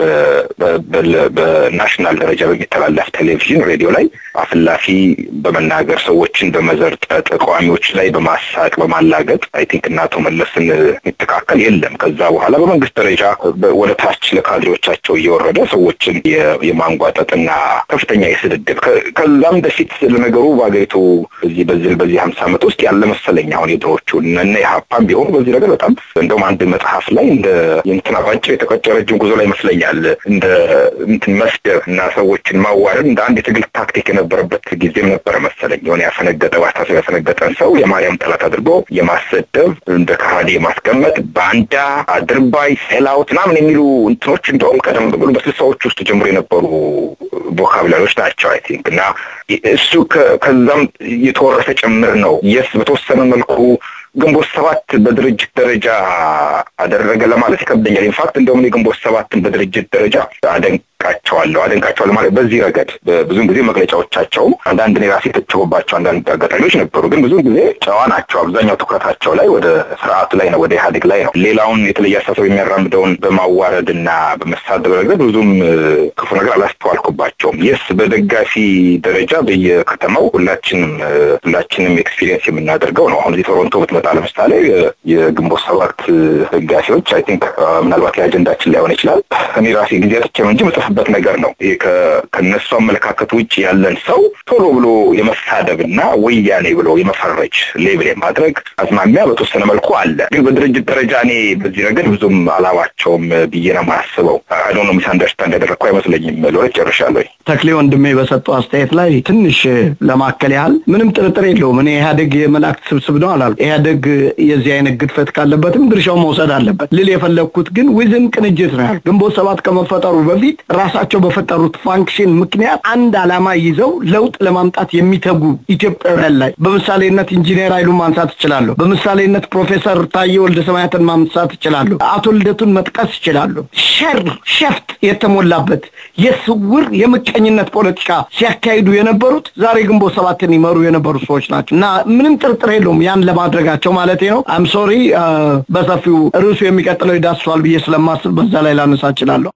በናሽናል ደረጃ በሚተላለፍ ቴሌቪዥን ሬዲዮ ላይ አፍላፊ በመናገር ሰዎችን በመዘርጠጥ ተቃዋሚዎች ላይ በማሳቅ በማላገጥ አይ ቲንክ እናቶ መለስን ይተካከል የለም ከዛ በኋላ በመንግስት ደረጃ ወደ ታች ለካድሬዎቻቸው እየወረደ ሰዎችን የማንጓጠጥና ከፍተኛ የስድድብ ከዛም በፊት ለነገሩ ባገይቶ እዚህ በዚህ በዚህ ሃምሳ ዓመት ውስጥ ያለ መሰለኝ አሁን የድሮቹ እነ ያፓም ቢሆኑ በዚህ ነገር በጣም እንደውም አንድ መጽሐፍ ላይ እንደ የእንትናባቸው የተቀጨረ ጉዞ ላይ መስለኛል እንደ እንትን መስደብ እና ሰዎችን ማዋረድ እንደ አንድ የትግል ታክቲክ የነበረበት ጊዜም ነበር መሰለኝ የሆነ ያፈነገጠ ዋስታሰብ ያፈነገጠን ሰው የማርያም ጠላት አድርጎ የማሰደብ እንደ ካህዲ ማስቀመጥ ባንዳ አድርባይ ሴላውት ናምን የሚሉ እንትኖች እንደውም ቀደም ብሎ በስልሳዎች ውስጥ ጀምሮ የነበሩ ቮካብላሪዎች ናቸው አይ ቲንክ እና እሱ ከዛም የተወረሰ ጭምር ነው የስ በተወሰነ መልኩ ግንቦት ሰባት በድርጅት ደረጃ አደረገ ለማለት ይከብደኛል ኢንፋክት እንደውም የግንቦት ሰባትን በድርጅት ደረጃ አደንቃቸዋለሁ አደንቃቸዋለሁ ማለት በዚህ ረገድ ብዙም ጊዜ መግለጫዎቻቸው አንዳንድ ራሴ ተቸውባቸው አንዳንድ አጋጣሚዎች ነበሩ ግን ብዙም ጊዜ ጨዋ ናቸው አብዛኛው ትኩረታቸው ላይ ወደ ስርዓቱ ላይ ነው ወደ ኢህአዴግ ላይ ነው ሌላውን የተለየ አስተሳሰብ የሚያራምደውን በማዋረድና በመሳደብ ረገድ ብዙም ክፉ ነገር አላስተዋልኩባቸውም የስ በደጋፊ ደረጃ በየከተማው ሁላችንም ሁላችንም ኤክስፒሪየንስ የምናደርገው ነው አሁን ቶሮንቶ በመጣ ለምሳሌ የግንቦት ሰባት ደጋፊዎች አይ ቲንክ ምናልባት የአጀንዳችን ላይሆን ይችላል እኔ ራሴ ጊዜ አጥቼ እንጂ መጥፋበት ነገር ነው ከነሱ አመለካከት ውጭ ያለን ሰው ቶሎ ብሎ የመሳደብና ወያኔ ብሎ የመፈረጅ ሌብል የማድረግ አዝማሚያ በተወሰነ መልኩ አለ ግን በድርጅት ደረጃ እኔ በዚህ ረገድ ብዙም አላዋቸውም ብዬ ነው የማስበው አይ ዶንት ኖ ሚስ አንደርስታንድ ያደረኩ አይመስለኝም ሎሬት ጨርሻለሁ ተክሌ ወንድሜ በሰጠው አስተያየት ላይ ትንሽ ለማከል ያህል ምንም ጥርጥር የለውም እኔ ኢህአዴግ የመላእክት ስብስብ ነው አላልኩ ኢህአዴግ የዚህ አይነት ግድፈት ካለበትም ድርሻው መውሰድ አለበት ልል የፈለኩት ግን ዊዝን ቅንጅት ነው ግንቦት ሰባት ከመፈጠሩ በፊት ራሳቸው በፈጠሩት ፋንክሽን ምክንያት አንድ አላማ ይዘው ለውጥ ለማምጣት የሚተጉ ኢትዮጵያውያን ላይ በምሳሌነት ኢንጂነር ኃይሉ ማንሳት ይችላል በምሳሌነት ፕሮፌሰር ታዬ ወልደ ሰማያትን ማንሳት ይችላል አቶ ልደቱን መጥቀስ ይችላል ሸር ሸፍት የተሞላበት የስውር የምቀኝነት ፖለቲካ ሲያካሂዱ የነበሩት ዛሬ ግንቦት ሰባትን ይመሩ የነበሩ ሰዎች ናቸው እና ምንም ጥርጥር የለውም ያን ለማድረጋቸው ማለት ነው አም ሶሪ በሰፊው ርዕሱ የሚቀጥለው ይዳስሷል ብዬ ስለማስብ በዛ ላይ ላነሳ እችላለሁ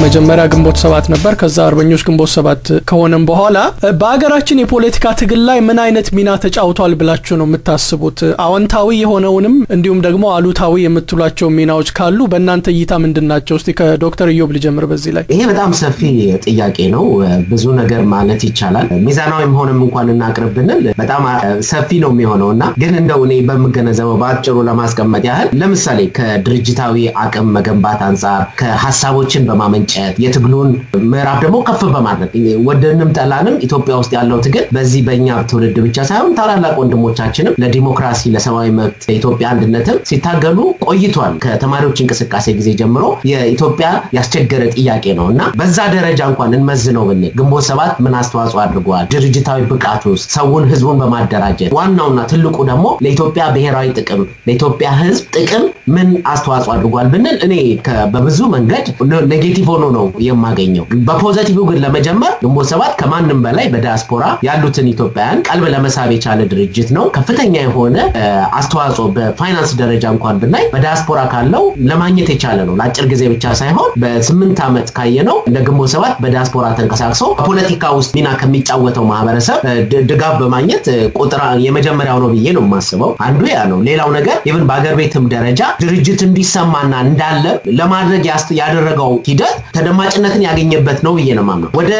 መጀመሪያ ግንቦት ሰባት ነበር ከዛ አርበኞች ግንቦት ሰባት ከሆነም በኋላ በአገራችን የፖለቲካ ትግል ላይ ምን አይነት ሚና ተጫውቷል ብላችሁ ነው የምታስቡት? አዎንታዊ የሆነውንም እንዲሁም ደግሞ አሉታዊ የምትሏቸው ሚናዎች ካሉ በእናንተ እይታ ምንድናቸው? እስቲ ከዶክተር ኢዮብ ልጀምር በዚህ ላይ። ይሄ በጣም ሰፊ ጥያቄ ነው። ብዙ ነገር ማለት ይቻላል። ሚዛናዊ መሆንም እንኳን እናቅርብንል በጣም ሰፊ ነው የሚሆነውና ግን እንደው እኔ በመገነዘበው ባጭሩ ለማስቀመጥ ያህል ለምሳሌ ከድርጅታዊ አቅም መገንባት አንፃር ከሐሳቦችን በማመንጨት የትግሉን ምዕራፍ ደግሞ ከፍ በማድረግ ወደንም ጠላንም ኢትዮጵያ ውስጥ ያለው ትግል በዚህ በእኛ ትውልድ ብቻ ሳይሆን ታላላቅ ወንድሞቻችንም ለዲሞክራሲ ለሰብአዊ መብት ለኢትዮጵያ አንድነትም ሲታገሉ ቆይቷል። ከተማሪዎች እንቅስቃሴ ጊዜ ጀምሮ የኢትዮጵያ ያስቸገረ ጥያቄ ነውና በዛ ደረጃ እንኳን እንመዝነው ብንል ግንቦት ሰባት ምን አስተዋጽኦ አድርጓል? ድርጅታዊ ብቃት ውስጥ ሰውን ህዝቡን በማደራጀት ዋናውና ትልቁ ደግሞ ለኢትዮጵያ ብሔራዊ ጥቅም ለኢትዮጵያ ህዝብ ጥቅም ምን አስተዋጽኦ አድርጓል ብንል እኔ በብዙ መንገድ ኔጌቲቭ ሆኖ ነው የማገኘው። በፖዚቲቭ ግን ለመጀመር ግንቦት ሰባት ከማንም በላይ በዲያስፖራ ያሉትን ኢትዮጵያውያን ቀልብ ለመሳብ የቻለ ድርጅት ነው። ከፍተኛ የሆነ አስተዋጽኦ በፋይናንስ ደረጃ እንኳን ብናይ በዲያስፖራ ካለው ለማግኘት የቻለ ነው። ለአጭር ጊዜ ብቻ ሳይሆን በስምንት ዓመት ካየነው እንደ ግንቦት ሰባት በዲያስፖራ ተንቀሳቅሶ ፖለቲካ ውስጥ ሚና ከሚጫወተው ማህበረሰብ ድጋፍ በማግኘት ቁጥር የመጀመሪያው ነው ብዬ ነው የማስበው። አንዱ ያ ነው። ሌላው ነገር ኢቭን በአገር ቤትም ደረጃ ድርጅት እንዲሰማና እንዳለ ለማድረግ ያደረገው ሂደት ተደማጭነትን ያገኘበት ነው ብዬ ነው ማምነው። ወደ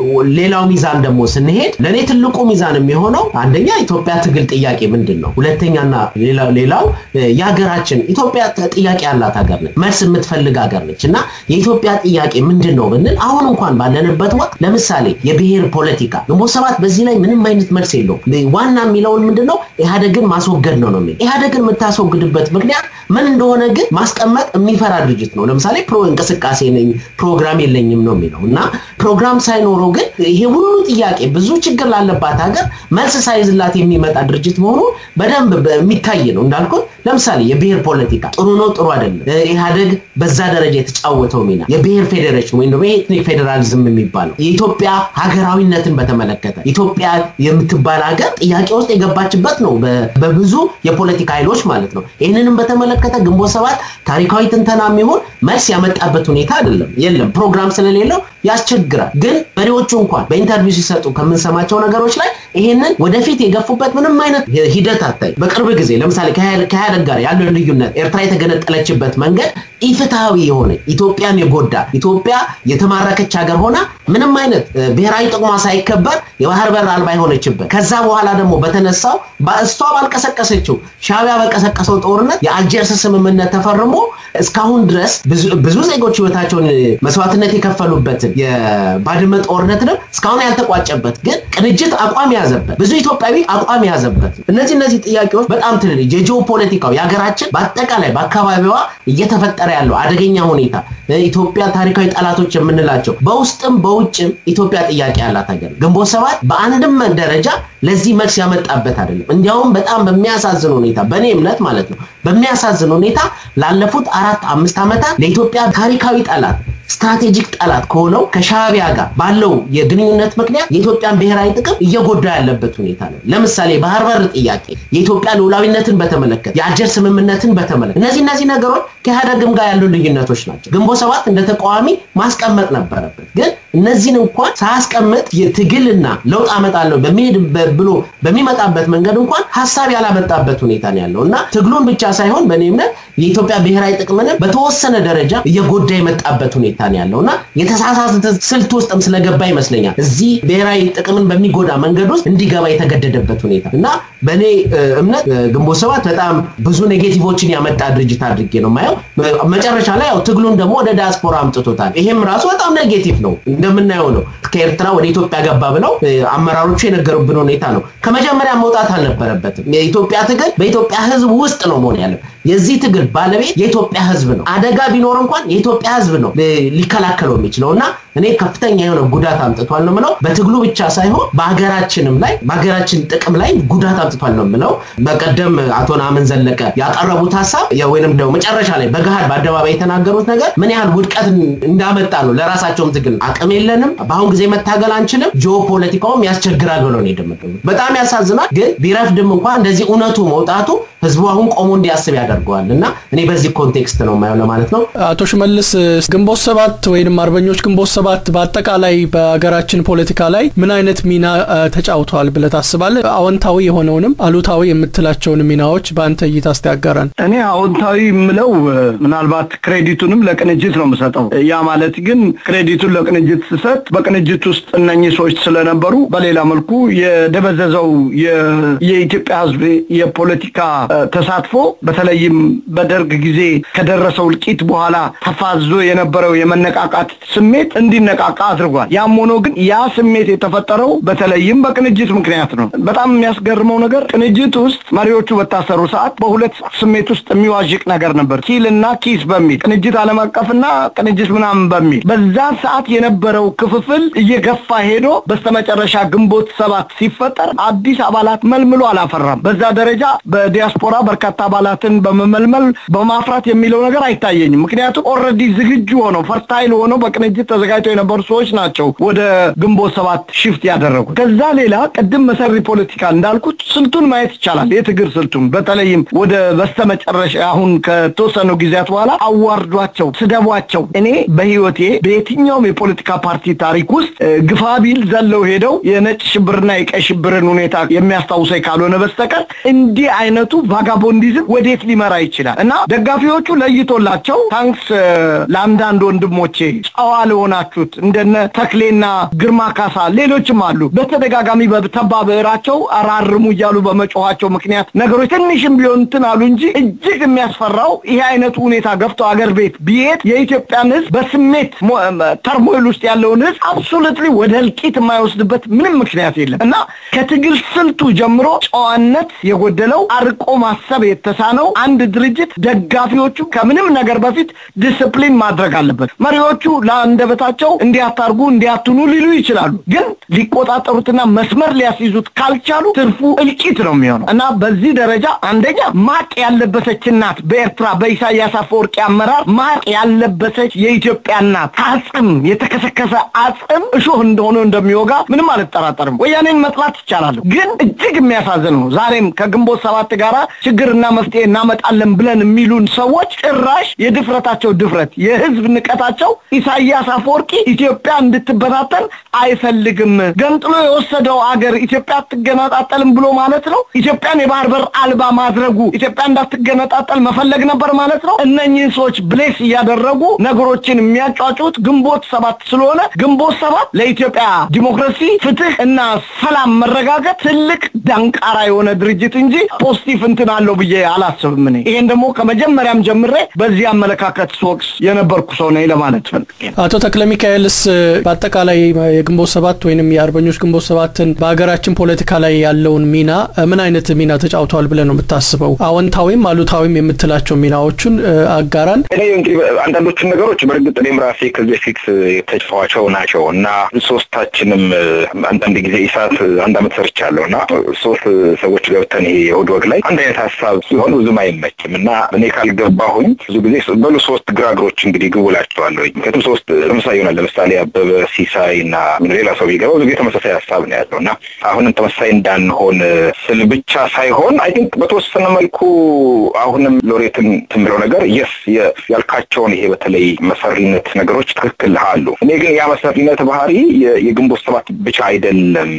ሌላው ሚዛን ደግሞ ስንሄድ ለኔ ትልቁ ሚዛን የሚሆነው አንደኛ ኢትዮጵያ ትግል ጥያቄ ምንድነው? ሁለተኛና ሌላው ሌላው ያገራችን ኢትዮጵያ ጥያቄ ያላት ሀገር ነች። መልስ የምትፈልግ ሀገር ነችና የኢትዮጵያ ጥያቄ ምንድነው ብንል አሁን እንኳን ባለንበት ወቅት ለምሳሌ የብሔር ፖለቲካ ግንቦት ሰባት በዚህ ላይ ምንም አይነት መልስ የለውም። ዋና የሚለው ምንድነው? ኢህአዴግን ማስወገድ ነው ነው። ኢህአዴግን የምታስወግድበት ምክንያት ምን እንደሆነ ግን ማስቀመጥ የሚፈራ ድርጅት ነው። ለምሳሌ ፕሮ እንቅስቃሴ ነኝ ፕሮግራም የለኝም ነው የሚለውና ፕሮግራም ሳይኖረው ግን ይሄ ሁሉ ጥያቄ ብዙ ችግር ላለባት ሀገር መልስ ሳይዝላት የሚመጣ ድርጅት መሆኑ በደንብ የሚታይ ነው። እንዳልኩት ለምሳሌ የብሔር ፖለቲካ ጥሩ ነው ጥሩ አይደለም ኢህአዴግ በዛ ደረጃ የተጫወተው ሚና የብሔር ፌዴሬሽን ወይ ነው ኤትኒክ ፌደራሊዝም የሚባለው የኢትዮጵያ ሀገራዊነትን በተመለከተ ኢትዮጵያ የምትባል ሀገር ጥያቄ ውስጥ የገባችበት ነው በብዙ የፖለቲካ ኃይሎች ማለት ነው። ይሄንንም በተመለከተ ግንቦት ሰባት ታሪካዊ ትንተና የሚሆን መልስ ያመጣበት ሁኔታ አይደለም የለም። ፕሮግራም ስለሌለው ያስቸግራል። ግን መሪዎቹ እንኳን በኢንተርቪው ሲሰጡ ከምንሰማቸው ነገሮች ላይ ይሄንን ወደፊት የገፉበት ምንም አይነት ሂደት አታይ። በቅርብ ጊዜ ለምሳሌ ከኢህአዴግ ጋር ያለው ልዩነት ኤርትራ የተገነጠለችበት መንገድ ኢፍትሃዊ የሆነ ኢትዮጵያን የጎዳ ኢትዮጵያ የተማረከች ሀገር ሆና ምንም አይነት ብሔራዊ ጥቅሟ ሳይከበር የባህር በር አልባ የሆነችበት ከዛ በኋላ ደግሞ በተነሳው በእስቷ ባልቀሰቀሰችው ሻዕቢያ በቀሰቀሰው ጦርነት የአልጀርስ ስምምነት ተፈርሞ እስካሁን ድረስ ብዙ ዜጎች ህይወታቸውን መስዋዕትነት የከፈሉበት የባድመ ጦርነት ነው እስካሁን ያልተቋጨበት ግን ቅንጅት አቋም ያዘበት ብዙ ኢትዮጵያዊ አቋም ያዘበት እነዚህ እነዚህ ጥያቄዎች በጣም ትልልቅ የጂኦፖለቲካው ያገራችን በአጠቃላይ በአካባቢዋ እየተፈጠረ ያለው አደገኛ ሁኔታ ኢትዮጵያ ታሪካዊ ጠላቶች የምንላቸው በውስጥም በውጭም ኢትዮጵያ ጥያቄ ያላት ሀገር ግንቦት ሰባት በአንድም ደረጃ ለዚህ መልስ ያመጣበት አይደለም። እንዲያውም በጣም በሚያሳዝን ሁኔታ በኔ እምነት ማለት ነው በሚያሳዝን ሁኔታ ላለፉት አራት አምስት ዓመታት ለኢትዮጵያ ታሪካዊ ጠላት ስትራቴጂክ ጠላት ከሆነው ከሻዕቢያ ጋር ባለው የግንኙነት ምክንያት የኢትዮጵያን ብሔራዊ ጥቅም እየጎዳ ያለበት ሁኔታ ነው። ለምሳሌ ባህር በር ጥያቄ የኢትዮጵያ ሉዓላዊነትን በተመለከተ የአልጀርስ ስምምነትን በተመለከተ እነዚህ እነዚህ ነገሮች ከኢህአዴግም ጋር ያሉ ልዩነቶች ናቸው። ግንቦት ሰባት እንደ ተቃዋሚ ማስቀመጥ ነበረበት ግን እነዚህን እንኳን ሳያስቀምጥ የትግልና ለውጥ አመጣለሁ በሚሄድ ብሎ በሚመጣበት መንገድ እንኳን ሐሳብ ያላመጣበት ሁኔታ ነው ያለውና ትግሉን ብቻ ሳይሆን በኔ እምነት የኢትዮጵያ ብሔራዊ ጥቅምን በተወሰነ ደረጃ እየጎዳ የመጣበት ሁኔታ ነው ያለውና የተሳሳተ ስልት ውስጥም ስለገባ ይመስለኛል እዚህ ብሔራዊ ጥቅምን በሚጎዳ መንገድ ውስጥ እንዲገባ የተገደደበት ሁኔታ እና በኔ እምነት ግንቦት ሰባት በጣም ብዙ ኔጌቲቮችን ያመጣ ድርጅት አድርጌ ነው ማየው። መጨረሻ ላይ ያው ትግሉን ደግሞ ወደ ዲያስፖራ አምጥቶታል። ይሄም ራሱ በጣም ኔጌቲቭ ነው እንደምናየው ነው። ከኤርትራ ወደ ኢትዮጵያ ገባ ብለው አመራሮቹ የነገሩብን ሁኔታ ነው። ከመጀመሪያ መውጣት አልነበረበትም። የኢትዮጵያ ትግል በኢትዮጵያ ህዝብ ውስጥ ነው መሆን ያለው። የዚህ ትግል ባለቤት የኢትዮጵያ ህዝብ ነው። አደጋ ቢኖር እንኳን የኢትዮጵያ ህዝብ ነው ሊከላከለው የሚችለውና እኔ ከፍተኛ የሆነ ጉዳት አምጥቷል ነው ምለው። በትግሉ ብቻ ሳይሆን በአገራችንም ላይ በአገራችን ጥቅም ላይ ጉዳት አምጥቷል ነው ምለው። በቀደም አቶ ናምን ዘለቀ ያቀረቡት ሐሳብ ወይንም ደግሞ መጨረሻ ላይ በጋ በገሃድ በአደባባይ የተናገሩት ነገር ምን ያህል ውድቀት እንዳመጣ ነው። ለራሳቸውም ትግል አቅም የለንም በአሁን ጊዜ መታገል አንችልም ጂኦፖለቲካውም ያስቸግራል ብለው ነው የደመደሙት። በጣም ያሳዝናል። ግን ቢረፍድም እንኳን እንደዚህ እውነቱ መውጣቱ ህዝቡ አሁን ቆሞ እንዲያስብ ያደርገዋልና እኔ በዚህ ኮንቴክስት ነው ማየው ለማለት ነው። አቶ ሽመልስ ግንቦት ሰባት ወይንም አርበኞች ግንቦት ሰባት በአጠቃላይ በአገራችን ፖለቲካ ላይ ምን አይነት ሚና ተጫውተዋል ብለህ ታስባለህ? አዎንታዊ የሆነውንም አሉታዊ የምትላቸውን ሚናዎች በአንተ እይታ አስተያጋራን። እኔ አዎንታዊ ምለው ምናልባት ክሬዲቱንም ለቅንጅት ነው የምሰጠው። ያ ማለት ግን ክሬዲቱን ለቅንጅት ስሰጥ በቅንጅት ውስጥ እነኚህ ሰዎች ስለነበሩ በሌላ መልኩ የደበዘዘው የኢትዮጵያ ህዝብ የፖለቲካ ተሳትፎ በተለይም በደርግ ጊዜ ከደረሰው ልቂት በኋላ ተፋዞ የነበረው የመነቃቃት ስሜት እንዲነቃቃ አድርጓል። ያም ሆኖ ግን ያ ስሜት የተፈጠረው በተለይም በቅንጅት ምክንያት ነው። በጣም የሚያስገርመው ነገር ቅንጅት ውስጥ መሪዎቹ በታሰሩ ሰዓት በሁለት ስሜት ውስጥ የሚዋዥቅ ነገር ነበር። ኪልና ኪስ በሚል ቅንጅት ዓለም አቀፍና ቅንጅት ምናምን በሚል በዛ ሰዓት የነበረው ክፍፍል እየገፋ ሄዶ በስተመጨረሻ ግንቦት ሰባት ሲፈጠር አዲስ አባላት መልምሎ አላፈራም። በዛ ደረጃ በዲያስፖራ በርካታ አባላትን በመመልመል በማፍራት የሚለው ነገር አይታየኝም። ምክንያቱም ኦሬዲ ዝግጁ ሆነው ፈርታይል ሆነው በቅንጅት ተዘጋጅተው የነበሩ ሰዎች ናቸው ወደ ግንቦት ሰባት ሽፍት ያደረጉት። ከዛ ሌላ ቀደም መሰሪ ፖለቲካ እንዳልኩት ስልቱን ማየት ይቻላል። የትግር ስልቱን በተለይም ወደ በስተመጨረሻ አሁን ከተወሰኑ ጊዜያት በኋላ አዋርዷቸው ስደቧቸው እኔ በህይወቴ በየትኛውም የፖለቲካ ፓርቲ ታሪክ ውስጥ ግፋቢል ዘለው ሄደው የነጭ ሽብርና የቀይ ሽብርን ሁኔታ የሚያስታውሰኝ ካልሆነ በስተቀር እንዲህ አይነቱ ቫጋቦንዲዝም ወዴት ሊመራ ይችላል? እና ደጋፊዎቹ ለይቶላቸው ታንክስ ለአንዳንድ ወንድሞቼ ጨዋ ለሆናችሁት እንደነ ተክሌና ግርማ ካሳ ሌሎችም አሉ በተደጋጋሚ በተባበራቸው አራርሙ እያሉ በመጮሃቸው ምክንያት ነገሮች ትንሽም ቢሆን እንትን አሉ እንጂ እጅግ የሚያስፈራው ይሄ አይነቱ ሁኔታ ገፍቶ አገር ቤት ቢሄድ የኢትዮጵያን ህዝብ በስሜት ተርሞይል ውስጥ ያለውን ህዝብ አብሶሉትሊ ወደ እልቂት የማይወስድበት ምንም ምክንያት የለም። እና ከትግል ስልቱ ጀምሮ ጨዋነት የጎደለው አርቆ ማሰብ የተሳነው አንድ ድርጅት ደጋፊዎቹ ከምንም ነገር በፊት ዲሲፕሊን ማድረግ አለበት። መሪዎቹ ለአንደበታቸው እንዲያታርጉ እንዲያቱኑ ሊሉ ይችላሉ፣ ግን ሊቆጣጠሩትና መስመር ሊያስይዙት ካልቻሉ ትርፉ እልቂት ነው የሚሆነው። እና በዚህ ደረጃ አንደኛ ማቅ ያለበሰች እናት በኤርትራ በኢሳያስ አፈወርቂ አመራር ማቅ ያለበሰች የኢትዮጵያ እናት አጽም የተከሰከሰ አጽም እሾህ እንደሆነ እንደሚወጋ ምንም አልጠራጠርም። ወያኔን መጥላት ይቻላል፣ ግን እጅግ የሚያሳዝነው ዛሬም ከግንቦት ሰባት ጋራ ችግርና መፍትሄ እናመጣለን ብለን የሚሉን ሰዎች ጭራሽ የድፍረታቸው ድፍረት የህዝብ ንቀታቸው ኢሳያስ አፈወርቂ ኢትዮጵያ እንድትበታተን አይፈልግም፣ ገንጥሎ የወሰደው አገር ኢትዮጵያ ትገነጣጠልም ብሎ ማለት ነው። ኢትዮጵያን የባህር በር አልባ ማድረጉ ኢትዮጵያ እንዳትገነጣጠል መፈለግ ነበር ማለት ነው። እነኚህ ሰዎች ብሌስ ያደረጉ ነገሮችን የሚያጫጩት ግንቦት ሰባት ስለሆነ ግንቦት ሰባት ለኢትዮጵያ ዲሞክራሲ ፍትህ እና ሰላም መረጋጋት ትልቅ ዳንቃራ የሆነ ድርጅት እንጂ ፖዚቲቭ እንትን አለው ብዬ አላስብም። እኔ ይሄን ደግሞ ከመጀመሪያም ጀምሬ በዚህ አመለካከት ሶክስ የነበርኩ ሰው ነኝ ለማለት ፈልጌ። አቶ ተክለ ሚካኤልስ በአጠቃላይ የግንቦት ሰባት ወይንም የአርበኞች ግንቦት ሰባትን በአገራችን ፖለቲካ ላይ ያለውን ሚና ምን አይነት ሚና ተጫውተዋል ብለህ ነው የምታስበው? አዎንታዊም አሉታዊም የምትላቸው ሚናዎችን አጋራን። እኔ እንግዲህ አንዳንዶቹን ነገሮች በእርግጥ እኔም ራሴ ከዚህ በፊት የተጫዋቸው ናቸው እና ሶስታችንም አንዳንድ ጊዜ ኢሳት አንድ አመት ሰርቻለሁና ሶስት ሰዎች ገብተን ይሄ የሆድ ወግ ላይ አንድ አይነት ሀሳብ ሲሆን ብዙም አይመችም እና እኔ ካልገባሁኝ ብዙ ጊዜ በሉ ሶስት ግራግሮች እንግዲህ ግውላቸዋለሁ። ምክንያቱም ሶስት ለምሳሌ ይሆናል ለምሳሌ አበበ ሲሳይና ሌላ ሰው ቢገባው ብዙ ተመሳሳይ ሀሳብ ነው ያለውና አሁንም ተመሳሳይ እንዳንሆን ስል ብቻ ሳይሆን አይ ቲንክ በተወሰነ መልኩ አሁንም ሎሬትን ትምለው ነገር የስ ያልካቸውን ይሄ በተለይ መሰሪነት ነገሮች ትክክል አሉ። እኔ ግን ያ መሰሪነት ባህሪ የግንቦት ሰባት ብቻ አይደለም።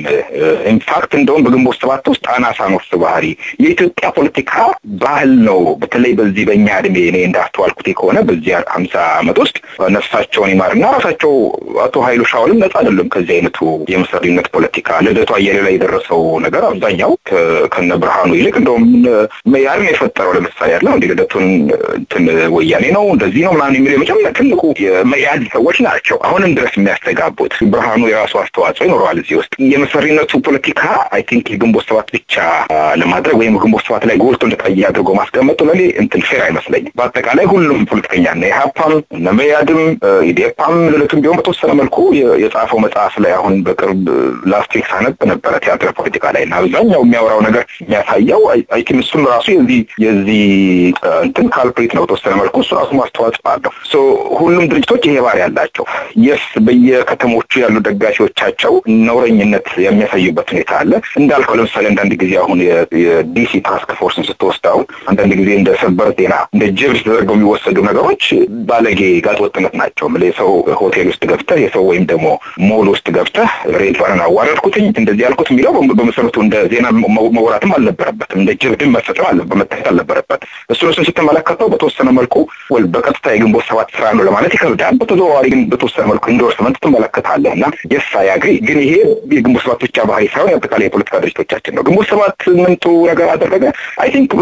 ኢንፋክት እንደውም በግንቦት ሰባት ውስጥ አናሳ ነው ባህሪ የኢትዮጵያ ፖለቲካ ባህል ነው። በተለይ በዚህ በእኛ እድሜ እኔ እንዳስተዋልኩት ከሆነ በዚህ ሃምሳ አመት ውስጥ ነፍሳቸውን ይማርና ራሳቸው አቶ ኃይሉ ሻውልም ነፃ አይደለም ከዚህ አይነቱ የመሰሪነት ፖለቲካ። ልደቱ አየለ ላይ የደረሰው ነገር አብዛኛው ከነ ብርሃኑ ይልቅ እንደውም መያር የፈጠረው ለምሳሌ ያለው እንደ ልደቱን እንትን ወያኔ ነው እንደዚህ ነው ማን የሚለው መጨመር ትልቁ የመያድ ሰዎች ናቸው አሁንም ድረስ የሚያስተጋቡት። ብርሃኑ የራሱ አስተዋጽኦ ይኖረዋል እዚህ ውስጥ። የመሰሪነቱ ፖለቲካ አይ ቲንክ የግንቦት ሰባት ብቻ ለማድረግ ወይም ግንቦት ሰባት ላይ ጎልቶ እንደታየ አድርጎ ማስቀመጡ ለኔ እንትን ፌር አይመስለኝም። በአጠቃላይ ሁሉም ፖለቲከኛ ነው የሀፓም እና መያድም ኢዴፓም ለለቱም ቢሆን በተወሰነ መልኩ የጻፈው መጽሐፍ ላይ አሁን በቅርብ ላስት ዊክ ሳነብ ነበር ቲያትር ፖለቲካ ላይ እና አብዛኛው የሚያወራው ነገር የሚያሳየው አይ ቲንክ እሱም ራሱ የዚህ የዚህ እንትን ካልፕሬት ድርጅት ነው ተወሰነ መልኩ እሱ ራሱ ማስተዋጽኦ አለው። ሶ ሁሉም ድርጅቶች ይሄ ባህሪ ያላቸው የስ በየከተሞቹ ያሉ ደጋፊዎቻቸው ነውረኝነት የሚያሳዩበት ሁኔታ አለ። እንዳልከው ለምሳሌ አንዳንድ ጊዜ አሁን የዲሲ ታስክ ፎርስን ስትወስደው አንዳንድ ጊዜ እንደ ሰበር ዜና እንደ ጀብድ ተደርገው የሚወሰዱ ነገሮች ባለጌ ጋጠወጥነት ናቸው። የሰው ሆቴል ውስጥ ገብተህ የሰው ወይም ደግሞ ሞል ውስጥ ገብተህ ሬድ ባረና አዋረድኩትኝ እንደዚህ ያልኩት የሚለው በመሰረቱ እንደ ዜና መውራትም አልነበረበትም፣ እንደ ጀብድም መፈጸም አልነበረበት አልነበረበት እሱ እሱን ስትመለከተው በተወሰነ መልኩ ወል በቀጥታ የግንቦት ሰባት ስራ ነው ለማለት ይከብዳል። በተዘዋዋሪ ግን በተወሰነ መልኩ ኢንዶርስመንት ትመለከታለህ እና የሳ ያግሪ ግን ይሄ የግንቦት ሰባት ብቻ ባህሪ ሳይሆን አጠቃላይ የፖለቲካ ድርጅቶቻችን ነው። ግንቦት ሰባት ምን ጥሩ ነገር አደረገ? አይ ቲንክ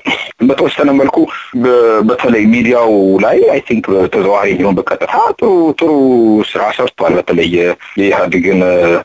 በተወሰነ መልኩ በተለይ ሚዲያው ላይ አይ ቲንክ በተዘዋዋሪ ቢሆን በቀጥታ ጥሩ ጥሩ ስራ ሰርቷል። በተለይ የኢህአዴግን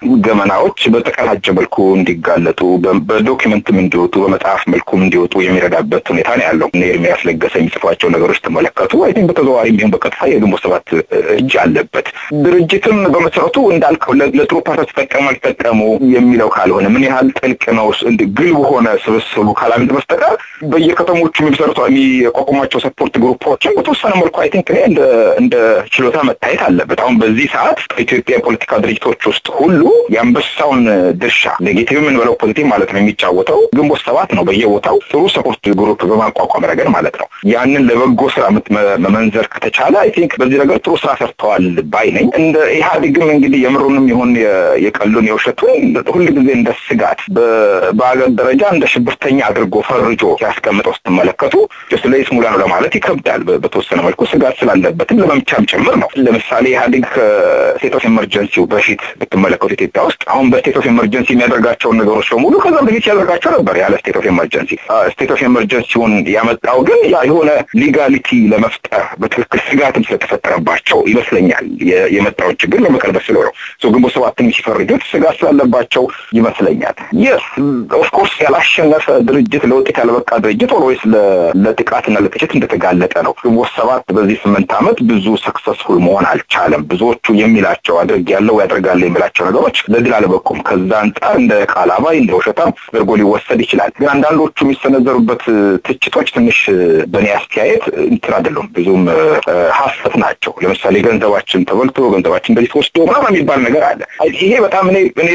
ገመናዎች በተቀናጀ መልኩ እንዲጋለጡ በዶክመንትም እንዲወጡ በመጽሐፍ መልኩም እንዲወጡ የሚረዳበት ሁኔታ ነው ያለው። ኤርሚያስ ለገሰ የሚጽፏቸው ነገሮች ተመለከቱ አይ ቲንክ በተዘዋዋሪ ቢሆን በቀጥታ የግንቦት ሰባት እጅ አለበት። ድርጅትም በመሰረቱ እንዳልከው ለጥሩ ፓርት ተጠቀሙ አልተጠቀሙ የሚለው ካልሆነ ምን ያህል ጥልቅ ነው ግልብ ሆነ ስብስቡ ካላንተ በስተቀር በየከተሞቹ የሚሰሩት የሚቋቋሟቸው ሰፖርት ግሩፖችን በተወሰነ መልኩ አይ ቲንክ እንደ እንደ ችሎታ መታየት አለበት። አሁን በዚህ ሰዓት በኢትዮጵያ የፖለቲካ ድርጅቶች ውስጥ ሁሉ የአንበሳውን ድርሻ ኔጌቲቭ ምን ብለው ፖዚቲቭ ማለት ነው የሚጫወተው ግንቦት ሰባት ነው። በየቦታው ጥሩ ሰፖርት ግሩፕ በማቋቋም ረገድ ማለት ነው። ያንን ለበጎ ስራ መመንዘር ከተቻለ አይ ቲንክ በዚህ ነገር ጥሩ ስራ ሰርተዋል ባይ ነኝ። እንደ ኢህአዴግም እንግዲህ የምሩንም ይሁን የቀሉን የውሸቱን ሁልጊዜ እንደ ስጋት በአገር ደረጃ እንደ ሽብርተኛ አድርጎ ፈርጆ ያስቀምጠው ስትመለከቱ ስለ ይስሙላ ነው ለማለት ይከብዳል። በተወሰነ መልኩ ስጋት ስላለበትም ለመምቻም ጭምር ነው። ለምሳሌ ኢህአዴግ ከስቴት ኦፍ ኤመርጀንሲው በፊት ብትመለከቱ ኢትዮጵያ ውስጥ አሁን በስቴት ኦፍ ኤመርጀንሲ የሚያደርጋቸውን ነገሮች በሙሉ ከዛ በፊት ያደርጋቸው ነበር ያለ ስቴት ኦፍ ኤመርጀንሲ። ስቴት ኦፍ ኤመርጀንሲውን ያመጣው ግን ያ የሆነ ሊጋሊቲ ለመፍጠር በትክክል ስጋትም ስለተፈጠረባቸው ይመስለኛል የመጣውን ችግር ለመቀልበስ ስለሆነው ሶ ግንቦት ሰባትን ሲፈርጁት ስጋት ስላለባቸው ይመስለኛል። የስ ኦፍ ኮርስ ያላሸነፈ ድርጅት ለውጤት ያልበቃ ድርጅት ኦልዌይስ ለጥቃትና ለጥቂት እንደተጋለጠ ነው። ግንቦት ሰባት በዚህ ስምንት ዓመት ብዙ ሰክሰስፉል መሆን አልቻለም። ብዙዎቹ የሚላቸው አድርግ ያለው ያደርጋል የሚላቸው ነገሮች ለድል አልበቁም። ከዛ አንጻር እንደ ቃላባይ እንደ ውሸታም አድርጎ ሊወሰድ ይችላል። ግን አንዳንዶቹ የሚሰነዘሩበት ትችቶች ትንሽ በእኔ አስተያየት እንትን አይደሉም፣ ብዙም ሀሰት ናቸው። ለምሳሌ ገንዘባችን ተበልቶ ገንዘባችን እንደዚህ ተወስዶ ምናምን የሚባል ነገር አለ። ይሄ በጣም እኔ እኔ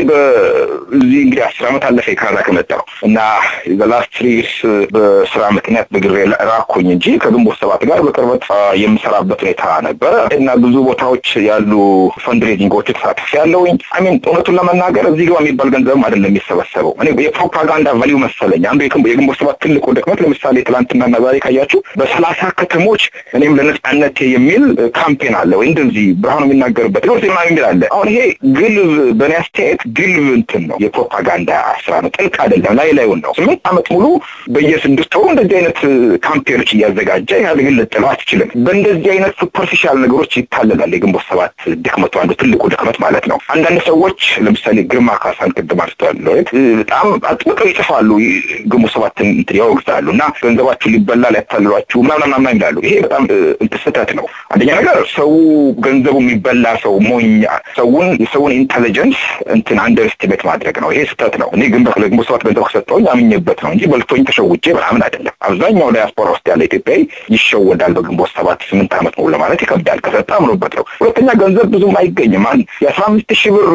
በዚህ እንግዲህ አስር ዓመት አለፈ ካናዳ ከመጣሁ እና በላስት ትሪስ በስራ ምክንያት በግሬ ራኩኝ እንጂ ከግንቦት ሰባት ጋር በቅርበት የምሰራበት ሁኔታ ነበረ እና ብዙ ቦታዎች ያሉ ፈንድሬዚንጎች ተሳትፍ ያለውኝ አሚን እውነቱን ለመናገር እዚህ ጋር የሚባል ገንዘብ አይደለም የሚሰበሰበው። እኔ የፕሮፓጋንዳ ቫልዩ መሰለኝ አንዱ የግንቦት ሰባት ትልቁ ድክመት ለምሳሌ ትላንትናና ዛሬ ካያችሁ በሰላሳ ከተሞች እኔም ለነጻነት የሚል ካምፔን አለ ወይ እንደዚህ ብርሃኑ የሚናገርበት ነው ሲማ የሚል አለ። አሁን ይሄ ግልብ በእኔ አስተያየት ግልብ እንትን ነው የፕሮፓጋንዳ ስራ ነው፣ ጥልቅ አይደለም፣ ላይ ላይውን ነው። ስምንት ዓመት ሙሉ በየስድስት ወሩ እንደዚህ አይነት ካምፔኖች እያዘጋጀ ያለግል ልጥለው አትችልም። በእንደዚህ አይነት ሱፐርፊሻል ነገሮች ይታለላል የግንቦት ሰባት ድክመቱ አንዱ ትልቁ ድክመት ማለት ነው። አንዳንድ ሰዎች ለምሳሌ ግርማ ካሳን ቅድም አንስተዋል በጣም አጥብቀው ይጽፋሉ ግንቦት ሰባትን እንትን ያወግዛሉ እና ገንዘባችሁ ሊበላ ሊያታልሏችሁ ምናምን ምናምን ይላሉ። ይሄ በጣም ስህተት ነው። አንደኛ ነገር ሰው ገንዘቡ የሚበላ ሰው ሞኝ ሰውን የሰውን ኢንተለጀንስ እንትን አንደርስቲሜት ማድረግ ነው። ይሄ ስህተት ነው። እኔ ግን በግንቦት ሰባት ገንዘብ ከሰጠሁኝ አምኜበት ነው እንጂ በልቶኝ ተሸውጄ ምናምን አይደለም። አብዛኛው ዳያስፖራ ውስጥ ያለ ኢትዮጵያዊ ይሸወዳል በግንቦት ሰባት ስምንት ዓመት ሙሉ ለማለት ይከብዳል። ከሰጠ አምኖበት ነው። ሁለተኛ ገንዘብ ብዙም አይገኝም። አንድ የአስራ አምስት ሺህ ብር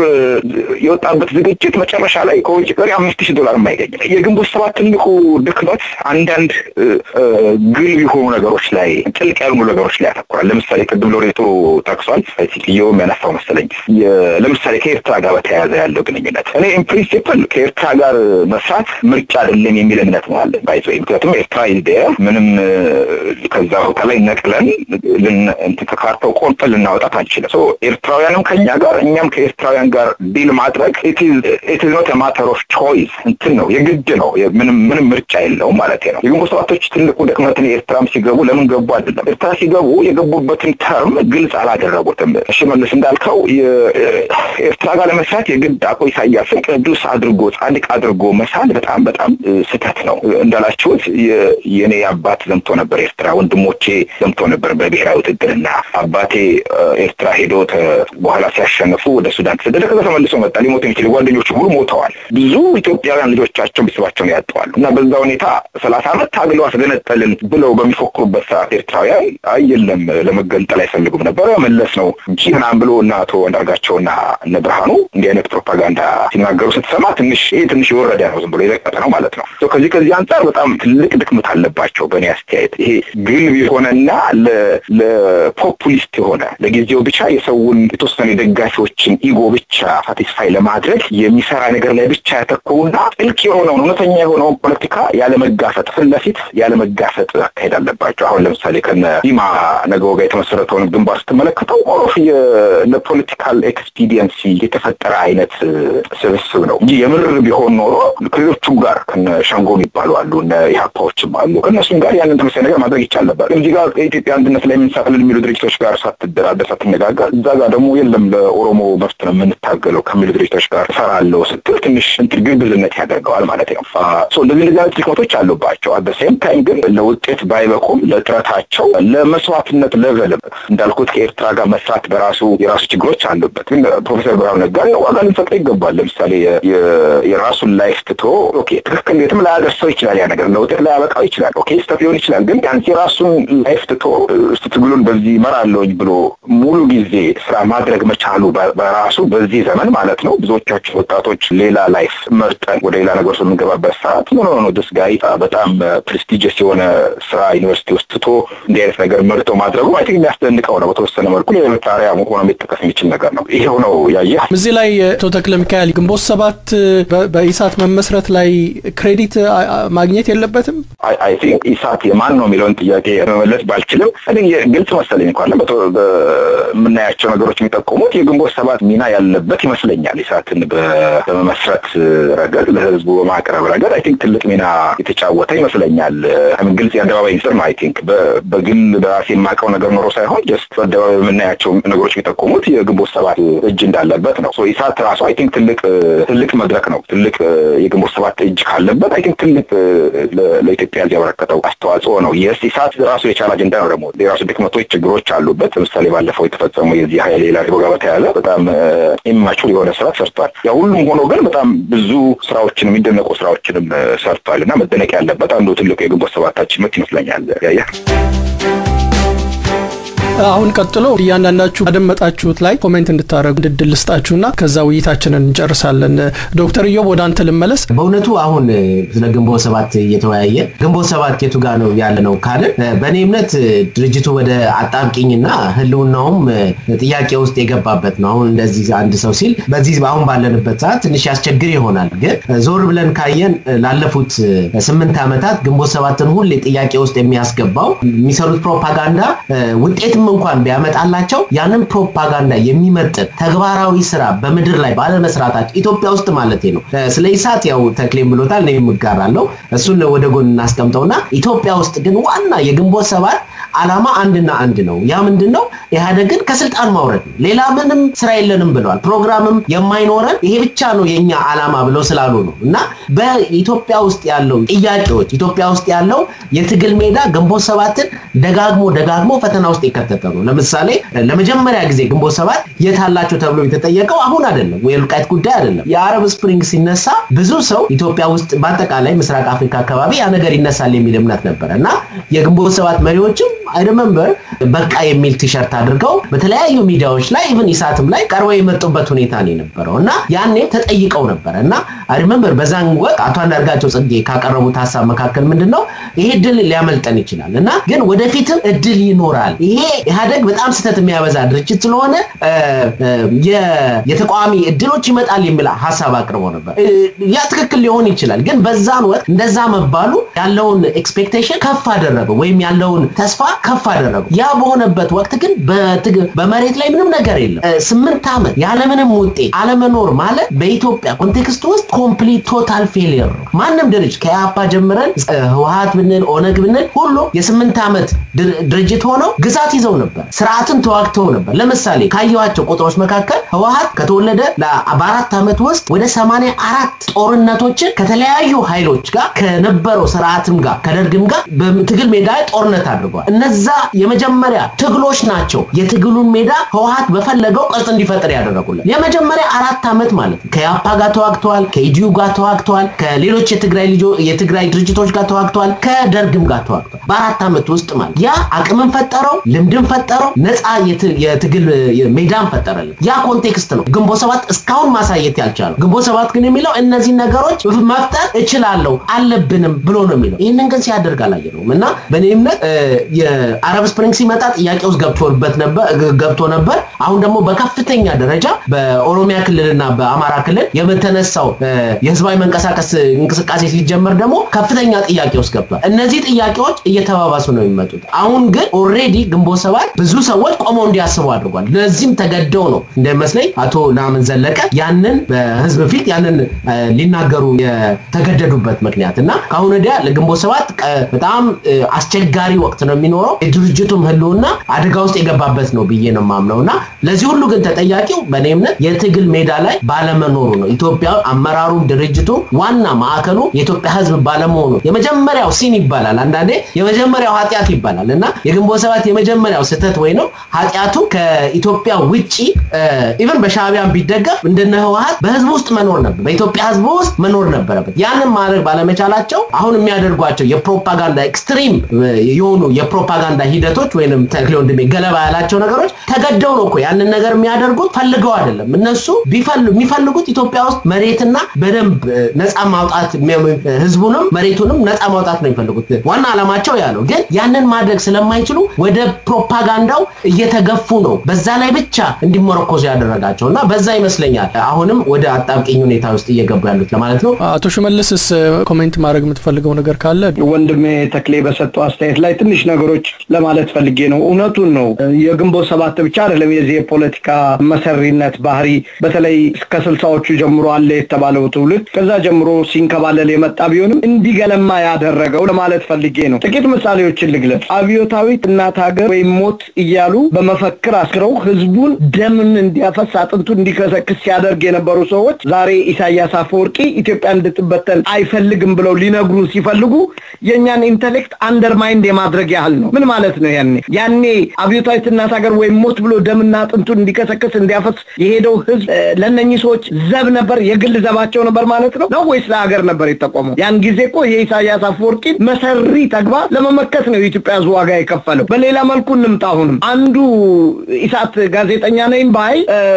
የወጣበት ዝግጅት መጨረሻ ላይ ከውጭ ቀሪ አምስት ሺህ ዶላር የማይገኝም። የግንቦት ሰባት ትልቁ ድክመት አንዳንድ ግልብ የሆኑ ነገሮች ላይ ጥልቅ ያሉ ነገሮች ላይ ያተኩራል። ለምሳሌ ቅድም ሎሬቶ ጠቅሷል ሲቲዮ የሚያነሳው መሰለኝ ለምሳሌ ከኤርትራ ጋር በተያያዘ ያለው ግንኙነት እኔ ኢን ፕሪንሲፕል ከኤርትራ ጋር መስራት ምርጫ አይደለም የሚል እምነት ነው አለ ባይዞ። ምክንያቱም ኤርትራ ይልደያ ምንም ከዛ ቦታ ላይ ነቅለን እንትን ከካርታው ቆርጠን ልናወጣት አንችልም። ሶ ኤርትራውያንም ከኛ ጋር እኛም ከኤርትራውያን ጋር ዲል ማድረግ it is it is not a matter of choice እንትን ነው የግድ ነው። ምንም ምንም ምርጫ የለውም ማለት ነው። የግንቦት ሰባቶች ትልቁ ድክመት ኤርትራም ሲገቡ ለምን ገቡ አይደለም። ኤርትራ ሲገቡ የገቡበት የሚጠቀሙበትን ተርም ግልጽ አላደረጉትም። ሽመልስ እንዳልከው የኤርትራ ጋር ለመስራት የግድ አቶ ኢሳያስን ቅዱስ አድርጎ ጻድቅ አድርጎ መሳል በጣም በጣም ስህተት ነው። እንዳላችሁት የኔ አባት ዘምቶ ነበር ኤርትራ፣ ወንድሞቼ ዘምቶ ነበር በብሔራዊ ውትድርና። አባቴ ኤርትራ ሄዶ በኋላ ሲያሸንፉ ወደ ሱዳን ተሰደደ። ከዛ ተመልሶ መጣ። ሊሞት የሚችል ጓደኞቹ ሁሉ ሞተዋል። ብዙ ኢትዮጵያውያን ልጆቻቸው ቤተሰባቸውን ያጠዋል። እና በዛ ሁኔታ ሰላሳ ዓመት ታግለው አስገነጠልን ብለው በሚፎክሩበት ሰዓት ኤርትራውያን አየለም ለመገንጠል አይፈልጉም ነበር። መለስ ነው እንጂ ምናምን ብሎ እና አቶ አንዳርጋቸውና እነ ብርሃኑ እንዲህ አይነት ፕሮፓጋንዳ ሲናገሩ ስትሰማ ትንሽ ይሄ ትንሽ የወረደ ነው፣ ዝም ብሎ የዘቀጠ ነው ማለት ነው። ከዚህ ከዚህ አንፃር በጣም ትልቅ ድክመት አለባቸው በእኔ አስተያየት። ይሄ ግልብ የሆነና ለፖፑሊስት የሆነ ለጊዜው ብቻ የሰውን የተወሰኑ ደጋፊዎችን ኢጎ ብቻ ሳቲስፋይ ለማድረግ የሚሰራ ነገር ላይ ብቻ ያተኮሩና ጥልቅ የሆነውን እውነተኛ የሆነውን ፖለቲካ ያለ መጋፈጥ ፊት ለፊት ያለ መጋፈጥ አካሄድ አለባቸው። አሁን ለምሳሌ ከነ ዲማ ነገው ጋር የተመሰረተውን ግንባር ስትመለከተው ኦሮፍ የፖለቲካል ኤክስፒዲየንሲ የተፈጠረ አይነት ስብስብ ነው እንጂ የምር ቢሆን ኖሮ ከሌሎቹም ጋር ከነ ሻንጎ የሚባሉ አሉ እና ኢህአፓዎችም አሉ ከነሱም ጋር ያንን ተመሳሳይ ነገር ማድረግ ይቻል ነበር። እዚህ ጋር የኢትዮጵያ አንድነት ላይ የምንሳተል የሚሉ ድርጅቶች ጋር ሳትደራደር ሳትነጋገር እዛ ጋር ደግሞ የለም ለኦሮሞ መብት ነው የምንታገለው ከሚሉ ድርጅቶች ጋር ሰራለው ስትል ትንሽ እንትን ግብዝነት ያደርገዋል ማለት ነው። ሶ እንደዚህ እንደዚህ አይነት ድክመቶች አሉባቸው። አት ዘ ሴም ታይም ግን ለውጤት ባይበቁም ለጥረታቸው ለመስዋዕትነት ለቨል እንዳልኩት ከኤርትራ ጋር መስራት በራሱ የራሱ ችግሮች አሉበት። ግን ፕሮፌሰር ብርሃኑ ነጋ ዋጋ ልንሰጠው ይገባል። ለምሳሌ የራሱን ላይፍ ትቶ ኦኬ ትክክል የትም ላያደርሰው ይችላል፣ ያ ነገር ለውጤት ላያበቃው ይችላል፣ ኦኬ ስህተት ሊሆን ይችላል። ግን ያን የራሱን ላይፍ ትቶ ትግሉን በዚህ መራለሁኝ ብሎ ሙሉ ጊዜ ስራ ማድረግ መቻሉ በራሱ በዚህ ዘመን ማለት ነው ብዙዎቻችን ወጣቶች ሌላ ላይፍ መርጠን ወደ ሌላ ነገር የምንገባበት ሰዓት ኖ ኖ ኖ ዲስ ጋይ በጣም ፕሬስቲጂየስ የሆነ ስራ ዩኒቨርሲቲ ውስጥ ትቶ እንዲህ አይነት ነገር መርጦ ማድረጉ አይ ቲንክ የሚያስደንቀው ነው። በተወሰነ መልኩ ለታሪያ ሆኖ የሚጠቀስ የሚችል ነገር ነው። ይሄው ነው ያየህ። እዚህ ላይ አቶ ተክለ ሚካኤል ግንቦት ሰባት በኢሳት መመስረት ላይ ክሬዲት ማግኘት የለበትም? አይ ቲንክ ኢሳት የማን ነው የሚለውን ጥያቄ መመለስ ባልችልም እኔ ግልጽ መሰለኝ እንኳን በምናያቸው ነገሮች የሚጠቁሙት የግንቦት ሰባት ሚና ያለበት ይመስለኛል። ኢሳትን በመመስረት ረገድ ለህዝቡ በማቅረብ ረገድ አይ ቲንክ ትልቅ ሚና የተጫወተ ይመስለኛል። አሁን ግልጽ የአደባባይ ሚስጥር ነው። አይ ቲንክ በግል በራሴ የማውቀው ነገር ኖሮ ሳይሆን ጀስት በአደባባይ የምናያቸው ነገሮች የሚጠቁሙት የግንቦት ሰባት እጅ እንዳለበት ነው። ሶ ኢሳት ራሱ አይ ቲንክ ትልቅ ትልቅ መድረክ ነው። ትልቅ የግንቦት ሰባት እጅ ካለበት አይ ቲንክ ትልቅ ለኢትዮጵያ ያበረከተው አስተዋጽኦ ነው። የስ ኢሳት ራሱ የቻለ አጀንዳ ነው። ደግሞ የራሱ ድክመቶች ችግሮች አሉበት። ለምሳሌ ባለፈው የተፈጸመው የዚህ ኃይል ሌላ ሪቦጋ በተያያዘ በጣም ኢማቹር የሆነ ስራ ሰርቷል። ያ ሁሉም ሆኖ ግን በጣም ብዙ ስራዎችን የሚደነቁ ስራዎችንም ሰርቷል እና መደነቅ ያለበት አንዱ ትልቁ የግንቦት ሰባታችን ምት ይመስለኛል። ያያ አሁን ቀጥሎ እያንዳንዳችሁ አደመጣችሁት ላይ ኮሜንት እንድታረጉ እንድድል ልስጣችሁና ከዛ ውይይታችንን እንጨርሳለን። ዶክተር ኢዮብ ወደ አንተ ልመለስ። በእውነቱ አሁን ስለ ግንቦት ሰባት እየተወያየ ግንቦት ሰባት የቱ ጋር ነው ያለ ነው ካለ በእኔ እምነት ድርጅቱ ወደ አጣብቂኝና ህልውናውም ጥያቄ ውስጥ የገባበት ነው። አሁን እንደዚህ አንድ ሰው ሲል በዚህ አሁን ባለንበት ሰዓት ትንሽ ያስቸግር ይሆናል። ግን ዞር ብለን ካየን ላለፉት ስምንት ዓመታት ግንቦት ሰባትን ሁሌ ጥያቄ ውስጥ የሚያስገባው የሚሰሩት ፕሮፓጋንዳ ውጤት እንኳን ቢያመጣላቸው ያንን ፕሮፓጋንዳ የሚመጥን ተግባራዊ ስራ በመድር ላይ ባለመስራታቸው ኢትዮጵያ ውስጥ ማለት ነው። ስለ ኢሳት ያው ተክሌም ብሎታል ነው የምጋራለው። እሱን ወደ ጎን እናስቀምጠውና ኢትዮጵያ ውስጥ ግን ዋና የግንቦት ሰባት ዓላማ አንድና አንድ ነው። ያ ምንድነው? ኢህአዴግን ከስልጣን ማውረድ። ሌላ ምንም ስራ የለንም ብለዋል። ፕሮግራምም የማይኖረን ይሄ ብቻ ነው የኛ ዓላማ ብለው ስላሉ ነው። እና በኢትዮጵያ ውስጥ ያለው ጥያቄዎች ኢትዮጵያ ውስጥ ያለው የትግል ሜዳ ግንቦት ሰባትን ደጋግሞ ደጋግሞ ፈተና ውስጥ ይከተታሉ። ለምሳሌ ለመጀመሪያ ጊዜ ግንቦት ሰባት የታላቸው ተብሎ የተጠየቀው አሁን አይደለም፣ ወልቃይት ጉዳይ አይደለም። የአረብ ስፕሪንግ ሲነሳ ብዙ ሰው ኢትዮጵያ ውስጥ በአጠቃላይ ምስራቅ አፍሪካ አካባቢ ያ ነገር ይነሳል የሚል እምነት ነበርና የግንቦት ሰባት መሪዎችም አይ ሪሜምበር በቃ የሚል ቲሸርት አድርገው በተለያዩ ሚዲያዎች ላይ ኢቭን ኢሳትም ላይ ቀርበው የመጡበት ሁኔታ ነው የነበረውና ያኔ ተጠይቀው ነበርና አይ ሪሜምበር በዛን ወቅት አቶ አንዳርጋቸው ጽጌ ካቀረቡት ሐሳብ መካከል ምንድነው ይሄ ድል ሊያመልጠን ይችላል እና ግን ወደፊት እድል ይኖራል፣ ይሄ ኢህአዴግ በጣም ስተት የሚያበዛ ድርጅት ስለሆነ የተቋሚ እድሎች ይመጣል የሚል ሐሳብ አቅርበው ነበር። ያ ትክክል ሊሆን ይችላል፣ ግን በዛን ወቅት እንደዛ መባሉ ያለውን ኤክስፔክቴሽን ከፍ አደረገው ወይም ያለውን ተስፋ ከፍ አደረገው። ያ በሆነበት ወቅት ግን በመሬት ላይ ምንም ነገር የለም። ስምንት ዓመት ያለ ምንም ውጤት አለመኖር ማለት በኢትዮጵያ ኮንቴክስት ውስጥ ኮምፕሊት ቶታል ፌሊየር ማንም ድርጅት ከያፓ ጀምረን ህወሓት ብንል ኦነግ ብንል ሁሉ የስምንት ዓመት ድርጅት ሆነው ግዛት ይዘው ነበር ስርዓትን ተዋግተው ነበር ለምሳሌ ካየዋቸው ቁጥሮች መካከል ህወሓት ከተወለደ ለአራት ዓመት ውስጥ ወደ ሰማንያ አራት ጦርነቶችን ከተለያዩ ኃይሎች ጋር ከነበረው ስርዓትም ጋር ከደርግም ጋር በትግል ሜዳ ጦርነት አድርጓል እነዛ የመጀመሪያ ትግሎች ናቸው የትግሉን ሜዳ ህወሓት በፈለገው ቅርጽ እንዲፈጠር ያደረጉለት የመጀመሪያ አራት ዓመት ማለት ከያፓ ጋር ተዋግተዋል ከኢዲዩ ጋር ተዋግተዋል ከሌሎች የትግራይ ልጆች የትግራይ ድርጅቶች ጋር ተዋግተዋል ከደርግም ጋር ተዋግተዋል በአራት ዓመት ውስጥ ማለት ያ አቅምን ፈጠረው ልምድን ፈጠረው ነፃ የትግል ሜዳን ፈጠረልን ያ ኮንቴክስት ነው ግንቦት ሰባት እስካሁን ማሳየት ያልቻለው ግንቦት ሰባት ግን የሚለው እነዚህ ነገሮች መፍጠር እችላለሁ አለብንም ብሎ ነው የሚለው ይሄንን ግን ሲያደርግ አላየነውም እና በኔ እምነት የአረብ ስፕሪንግ ሲመጣ ጥያቄ ውስጥ ገብቶበት ነበር ገብቶ ነበር አሁን ደግሞ በከፍተኛ ደረጃ በኦሮሚያ ክልልና በአማራ ክልል የመተነሳው የህዝባዊ መንቀሳቀስ እንቅስቃሴ ሲጀመር ደግሞ ከፍተኛ ጥያቄ ውስጥ ገብቷል እነዚህ ጥያቄዎች እየተባባሱ ነው የሚመጡት አሁን ግን ኦሬዲ ግንቦት ሰባት ብዙ ሰዎች ቆመው እንዲያስቡ አድርጓል ለዚህም ተገደው ነው እንደመስለኝ አቶ ናምን ዘለቀ ያንን በህዝብ ፊት ያንን ሊናገሩ የተገደዱበት ምክንያትና ካሁን ወዲያ ለግንቦት ሰባት በጣም አስቸጋሪ ወቅት ነው የሚኖረው የድርጅቱም ህልውና አደጋ ውስጥ የገባበት ነው ብዬ ነው ማምነውና ለዚህ ሁሉ ግን ተጠያቂው በኔ እምነት የትግል ሜዳ ላይ ባለመኖሩ ነው ኢትዮጵያ አመራሩ ድርጅቱ ዋና ማዕከሉ የኢትዮጵያ ህዝብ ባለመሆኑ የመጀመሪያው ሲን ይባላል አንዳንዴ የመጀመሪያው ኃጢያት ይባላልና የግንቦት ሰባት የመጀመሪያው ስህተት ወይ ነው ኃጢያቱ ከኢትዮጵያ ውጪ ኢቭን በሻዕቢያን ቢደገፍ እንደነ ህወሓት በህዝብ ውስጥ መኖር ነበር በኢትዮጵያ ህዝብ ውስጥ መኖር ነበረበት ያንን ማድረግ ባለመቻላቸው አሁን የሚያደርጓቸው የፕሮፓጋንዳ ኤክስትሪም የሆኑ የፕሮፓጋንዳ ሂደቶች ወይንም ተክሊው እንደሚ ገለባ ያላቸው ነገሮች ተገደው ነው እኮ ያንን ነገር የሚያደርጉት ፈልገው አይደለም እነሱ ቢፈልጉ የሚፈልጉት ኢትዮጵያ ውስጥ መሬትና በደንብ ነፃ ማውጣት ህዝቡንም መሬቱንም ነፃ ማውጣት ነው የሚፈልጉት ዋና ዓላማቸው ያለው ግን ያንን ማድረግ ስለማይችሉ ወደ ፕሮፓጋንዳው እየተገፉ ነው በዛ ላይ ብቻ እንዲመረኮዙ ያደረጋቸውና በዛ ይመስለኛል አሁንም ወደ አጣብቂኝ ሁኔታ ውስጥ እየገቡ ያሉት ለማለት ነው አቶ ሽመልስስ ኮሜንት ማድረግ የምትፈልገው ነገር ካለ ወንድሜ ተክሌ በሰጠው አስተያየት ላይ ትንሽ ነገሮች ለማለት ፈልጌ ነው እውነቱን ነው የግንቦት ሰባት ብቻ አይደለም የዚህ የፖለቲካ መሰሪነት ባህሪ በተለይ እስከ ስልሳዎቹ ጀምሮ አለ የተባለው ትውልድ ከዛ ጀምሮ ሲንከባለል የመጣ ቢሆንም እንዲገለማ ያደረገው ለማለት ፈልጌ ነው ጥቂት ምሳሌዎችን ልግለጽ አብዮታዊት እናት ሀገር ወይ ሞት እያሉ በመፈክር አስክረው ህዝቡን ደምን እንዲያፈስ አጥንቱ እንዲከሰክስ ሲያደርግ የነበሩ ሰዎች ዛሬ ኢሳያስ አፈወርቂ ኢትዮጵያ እንድትበተን አይፈልግም ብለው ሊነግሩን ሲፈልጉ የኛን ኢንተሌክት አንደርማይንድ የማድረግ ያህል ነው ምን ማለት ነው ያኔ ያኔ አብዮታዊት እናት ሀገር ወይ ሞት ብሎ ደምና አጥንቱ እንዲከሰክስ እንዲያፈስ የሄደው ህዝብ ለነኚህ ሰዎች ዘብ ነበር የግል ዘባቸው ነበር ማለት ነው ነው ወይስ ለሀገር ነበር የተቆመው ያን ጊዜ እኮ የኢሳያስ አፈወርቂ መሰሪ ተግባር ለመመከት ነው የኢትዮጵያ ህዝብ ዋጋ የከፈለው በሌላ መልኩ እንምጣሁንም አንዱ ኢሳት ጋዜጠኛ ነኝ ባይ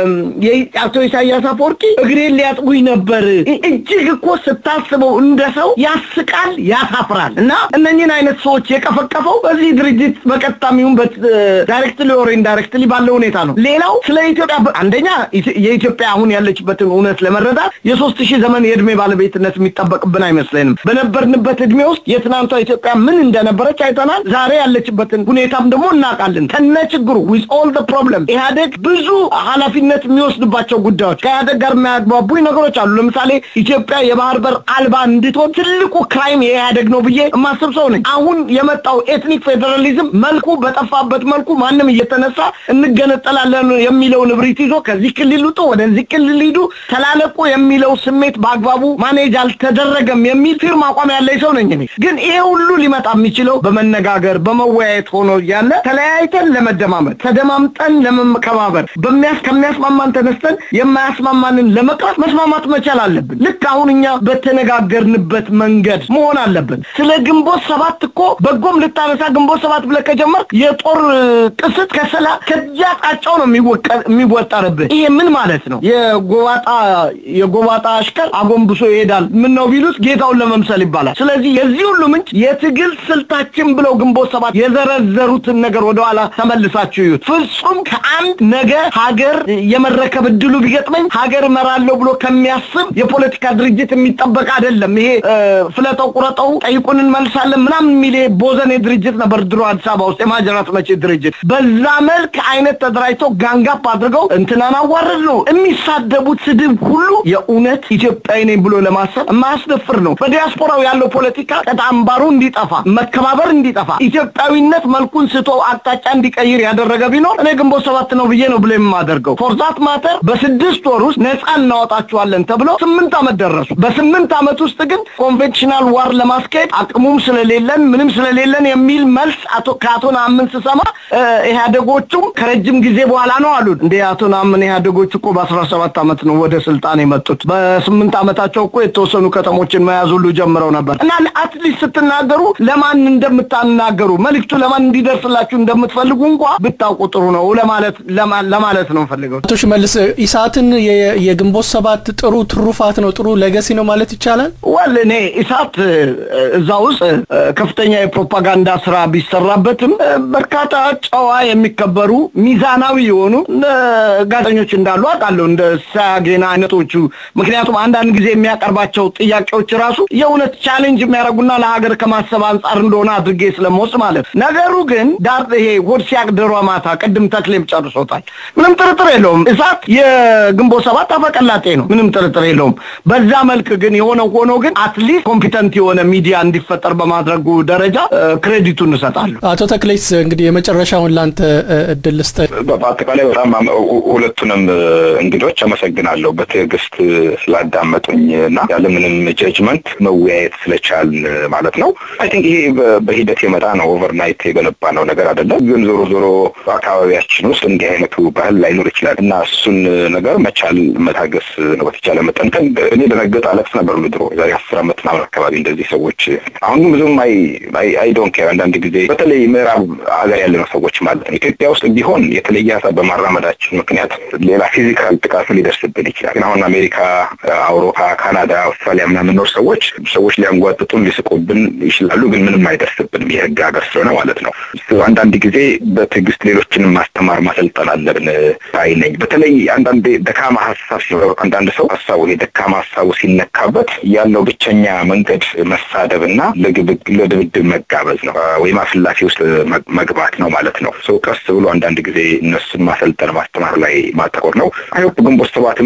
የአቶ ኢሳያስ አፈወርቂ እግሬን ሊያጥቡኝ ነበር እጅግ እኮ ስታስበው እንደሰው ያስቃል ያሳፍራል እና እነኚህን አይነት ሰዎች የቀፈቀፈው በዚህ ድርጅት በቀጣሚውን ዳይሬክትሊ ኦር ኢንዳይሬክትሊ ባለው ሁኔታ ነው ሌላው ስለ ኢትዮጵያ አንደኛ የኢትዮጵያ አሁን ያለችበትን እውነት ለመረዳት የሶስት ሺህ ዘመን የእድሜ ባለቤትነት የሚጠበቅብን አይመስለንም በነበርንበት እድሜ ውስጥ የትናንቷ ኢትዮጵያ ምን እንደነበረች አይተናል ዛሬ ያለችበትን ሁኔታም ደግሞ እናውቃለን ከነ ችግሩ with all the problem ኢህአዴግ ብዙ ኃላፊነት የሚወስድባቸው ጉዳዮች ከኢህአዴግ ጋር የሚያግባቡኝ ነገሮች አሉ ለምሳሌ ኢትዮጵያ የባህር በር አልባ እንድትሆን ትልቁ ክራይም የኢህአዴግ ነው ብዬ ማሰብ ሰው ነኝ አሁን የመጣው ኤትኒክ ፌደራሊዝም መልኩ በጠፋበት መልኩ ማንንም እየተነሳ እንገነጠላለን የሚለው ንብሪት ይዞ ከዚህ ክልል ውጡ ወደዚህ ክልል ሂዱ ተላለቁ የሚለው ስሜት በአግባቡ ማኔጅ አልተደረገም የሚል ፊርማ አቋም ያለው ሰው ነኝ እኔ ግን ይሄ ሁሉ ሊመጣ የሚችለው በመነጋገር በመወያየት ሆኖ ያለ ተለያይተን ለመደማመጥ ተደማምጠን ለመከባበር በሚያስ ከሚያስማማን ተነስተን የማያስማማንን ለመቅረፍ መስማማት መቻል አለብን ልክ አሁን እኛ በተነጋገርንበት መንገድ መሆን አለብን ስለ ግንቦት ሰባት እኮ በጎም ልታነሳ ግንቦት ሰባት ብለህ ከጀመርክ የጦር ቅስት ከሰላ ከጃጣጫው ነው የሚወጣረብህ ይሄ ምን ማለት ነው የጎባጣ የጎባጣ አሽከር አጎንብሶ ይሄዳል ምን ነው ቢሉስ ጌታውን ለመምሰል ይባላል ስለዚህ የዚህ ሁሉ ምንጭ የትግል ስልታችን ብለው ግንቦት ሰባት የዘረዘሩትን ነገር ወደኋላ ተመልሳችሁ ይዩት ፍጹም ከአንድ ነገ ሀገር የመረከብ ድሉ ቢገጥመኝ ሀገር መራለው ብሎ ከሚያስብ የፖለቲካ ድርጅት የሚጠበቅ አይደለም ይሄ ፍለጠው ቁረጠው ጠይቁን እንመልሳለን ምናምን ሚሌ ቦዘኔ ድርጅት ነበር ድሮ አዲስ አበባ ውስጥ የማጀራት መቼ ድርጅት በዛ መልክ አይነት ተደራጅተው ጋንጋፕ አድርገው እንትናን አዋረድ ነው የሚሳደቡት ስድብ ሁሉ የኡነት ኢትዮጵያዊ ነኝ ብሎ ለማሰብ ማስደፍር ነው በዲያስፖራው ያለው ፖለቲካ ቀጣምባሩ እንዲጠፋ መከባበር እንዲጠፋ ኢትዮጵያዊነት መልኩን ስቶ አቅጣጫ እንዲቀይር ያደረገ ቢኖር እኔ ግንቦት ሰባት ነው ብዬ ነው ብለ የማደርገው ፎር ዛት ማተር በስድስት ወር ውስጥ ነፃ እናወጣቸዋለን ተብሎ ስምንት አመት ደረሱ በስምንት አመት ውስጥ ግን ኮንቬንሽናል ዋር ለማስኬድ አቅሙም ስለሌለን ምንም ስለሌለን የሚል መልስ አቶ ካቶ ናምን ሲሰማ ኢህአዴጎቹም ከረጅም ጊዜ በኋላ ነው አሉ እንደ አቶ ናምን ኢህአዴጎቹ እኮ በ17 አመት ነው ወደ ስልጣን የመጡት በስምንት አመታቸው እኮ የተወሰኑ ከተሞችን መያዝ ሁሉ ጀምረው ነበር እና አትሊስት ስትናገሩ ለማን እንደምታናገሩ መልክቱ ለማን እንዲደርስላችሁ እንደምትፈልጉ እንኳን ብታውቁ ጥሩ ነው ለማለት ለማለት ነው ፈልገው አቶ ሽመልስ ኢሳትን የግንቦት ሰባት ጥሩ ትሩፋት ነው ጥሩ ሌጋሲ ነው ማለት ይቻላል ወልኔ ኢሳት እዛው ከፍተኛ የፕሮፓጋንዳ ስራ ቢሰራበትም በርካታ ጨዋ የሚከበሩ ሚዛናዊ የሆኑ ጋዜጠኞች እንዳሉ አውቃለሁ እንደ ሳጌና አይነቶቹ ምክንያቱም አንዳንድ ጊዜ የሚያቀርባቸው ጥያቄዎች ራሱ የእውነት ቻሌንጅ የሚያረጉና ለሀገር ከማሰብ አንፃር እንደሆነ አድርጌ ስለሞስ ማለት ነገሩ ግን ዳር ይሄ ወርሲያቅ ደሯማታ ቀድም ተክሌም ጨርሶታል ምንም ጥርጥር የለውም ኢሳት የግንቦት ሰባት አፈቀላጤ ነው ምንም ጥርጥር የለውም በዛ መልክ ግን የሆነ ሆኖ ግን አትሊስት ኮምፒተንት የሆነ ሚዲያ እንዲፈጠር በማድረጉ ደረጃ ክሬዲቱን እንሰጣለን አቶ ተክሌስ እንግዲህ የመጨረሻውን ላንተ እድል ልስጥ በአጠቃላይ በጣም ሁለቱንም እንግዶች አመሰግናለሁ በትዕግስት ስላዳመጡኝና ያለምንም ጀጅመንት መወያየት ስለቻል ማለት ነው አይ ቲንክ ይሄ በሂደት የመጣ ነው ኦቨርናይት የገነባ ነው ነገር አይደለም ግን ዞሮ ዞሮ አካባቢያችን ውስጥ እንዲህ አይነቱ ባህል ላይኖር ይችላል እና እሱን ነገር መቻል መታገስ ነው በተቻለ መጠን እኔ ደነገጥ አለቅስ ነበር ድሮ ዛሬ አስር አመት ነው አካባቢ እንደዚህ ሰዎች አሁን ብዙም አይ አይ ዶንት ኬር አንዳንድ ጊዜ በተለይ ምዕራብ ሀገር ያለነው ሰዎች ማለት ነው ኢትዮጵያ ውስጥ ቢሆን የተለየ ሀሳብ በማራመዳችን ምክንያት ሌላ ፊዚካል ጥቃት ሊደርስብን ይችላል ግን አሁን አሜሪካ አውሮፓ ካናዳ አውስትራሊያ ምናምን ኖር ሰዎች ሰዎች ሊያንጓጥጡን ሊስቁብን ይችላሉ ግን ምንም አይደርስብንም የህግ ሀገር ስለሆነ ማለት ነው አንዳንድ ጊዜ በትዕግስት ሌሎችንም ማስተማር ማሰልጠን አለብን አይነኝ በተለይ አንዳንድ ደካማ ሀሳብ ሲኖር አንዳንድ ሰው ሀሳቡ ደካማ ሀሳቡ ሲነካበት ያለው ብቸኛ መንገድ መሳደብና ለድብድብ መጋበዝ ነው ወይ ማፍላፊ ውስጥ መግባት ነው ማለት ነው ሰው ቀስ ብሎ አንዳንድ ጊዜ እነሱን ማሰልጠን ማስተማር ላይ ማተኮር ነው አይሆፕ ግንቦት ሰባትም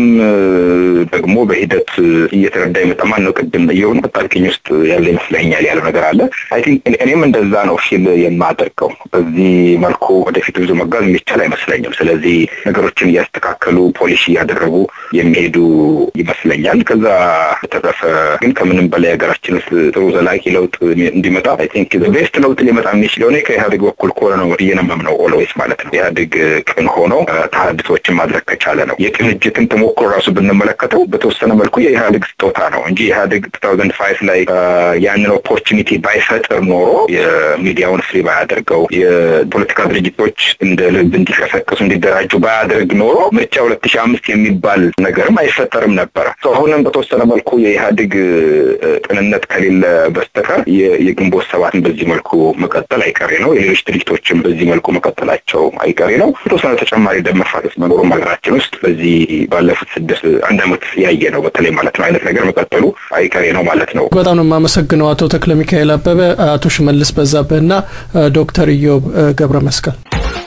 ደግሞ በሂደት እየተረዳ ይመጣማን ነው ቅድም ይሁን በጣልከኝ ውስጥ ያለ ይመስለኛል ያለው ነገር አለ አይ ቲንክ እኔም እንደዛ ነው ፊል የማደርገው በዚህ መልኩ ወደፊት ብዙ መጓዝ የሚቻል አይመስለኝም ስለዚህ ነገሮችን ያስተካከሉ ፖሊሲ ያደረጉ የሚሄዱ ይመስለኛል ከዛ ተረፈ ግን ከምንም በላይ ሀገራችን ውስጥ ጥሩ ዘላቂ ለውጥ እንዲመጣ አይ ቲንክ the best ለውጥ ሊመጣ የሚችለው ነው ከኢህአዴግ በኩል ከሆነ ነው እየነመም ነው ኦልዌይስ ማለት ነው ኢህአዴግ ቅን ሆኖ ተሐድሶችን ማድረግ ከቻለ ነው የቅንጅትን ተሞክሮ ራሱ ብንመለከተው በተወሰነ መልኩ የኢህአዴግ ስጦታ ነው እንጂ ኢህአዴግ two thousand five ላይ ያንን ኦፖርቹኒቲ ባይፈጥር ኖሮ የሚዲያውን ፍሪ ባያደርገው የፖለቲካ ድርጅቶች እንደ ልብ እንዲቀሰቀሱ እንዲደራጁ ባያደርግ ኖሮ ምርጫ ሁለት ሺህ አምስት የሚባል ነገርም አይፈጠርም ነበር አሁንም በተወሰነ መልኩ የኢህአዴግ ቅንነት ከሌለ በስተቀር የግንቦት ሰባትን በዚህ መልኩ መቀጠል አይቀሬ ነው የሌሎች ድርጅቶችም በዚህ መልኩ መቀጠላቸው አይቀሬ ነው የተወሰነ ተጨማሪ ደም መፋሰስ መኖሩ ሀገራችን ውስጥ በዚህ ባለፉት ስድስት አንድ አመት ያየ ነው በተለይ ማለት ነው አይነት ነገር መቀጠሉ አይቀሬ ነው ማለት ነው በጣም ነው የማመሰግነው አቶ ተክለ ሚካኤል አበበ አቶ ሽመልስ በዛብህና ዶክተር ኢዮብ ገብረ መስቀል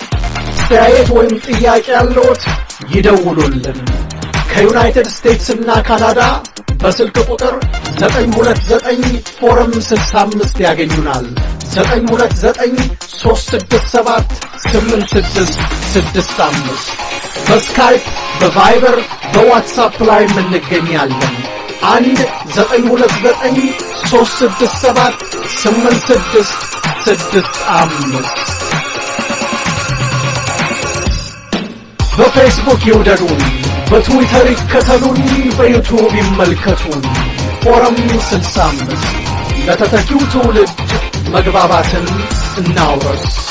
አስተያየት ወይም ጥያቄ ያለዎት ይደውሉልን ከዩናይትድ ስቴትስ እና ካናዳ በስልክ ቁጥር nine two nine ፎረም ስልሳ አምስት ያገኙናል nine two nine three six seven eight six six five በስካይፕ በቫይበር በዋትስአፕ ላይ እንገኛለን አንድ nine two nine three six seven eight six six five በፌስቡክ ይውደዱን በትዊተር ይከተሉን በዩቲዩብ ይመልከቱን ፎረም ስልሳ አምስት ለተተኪው ትውልድ መግባባትን እናውረስ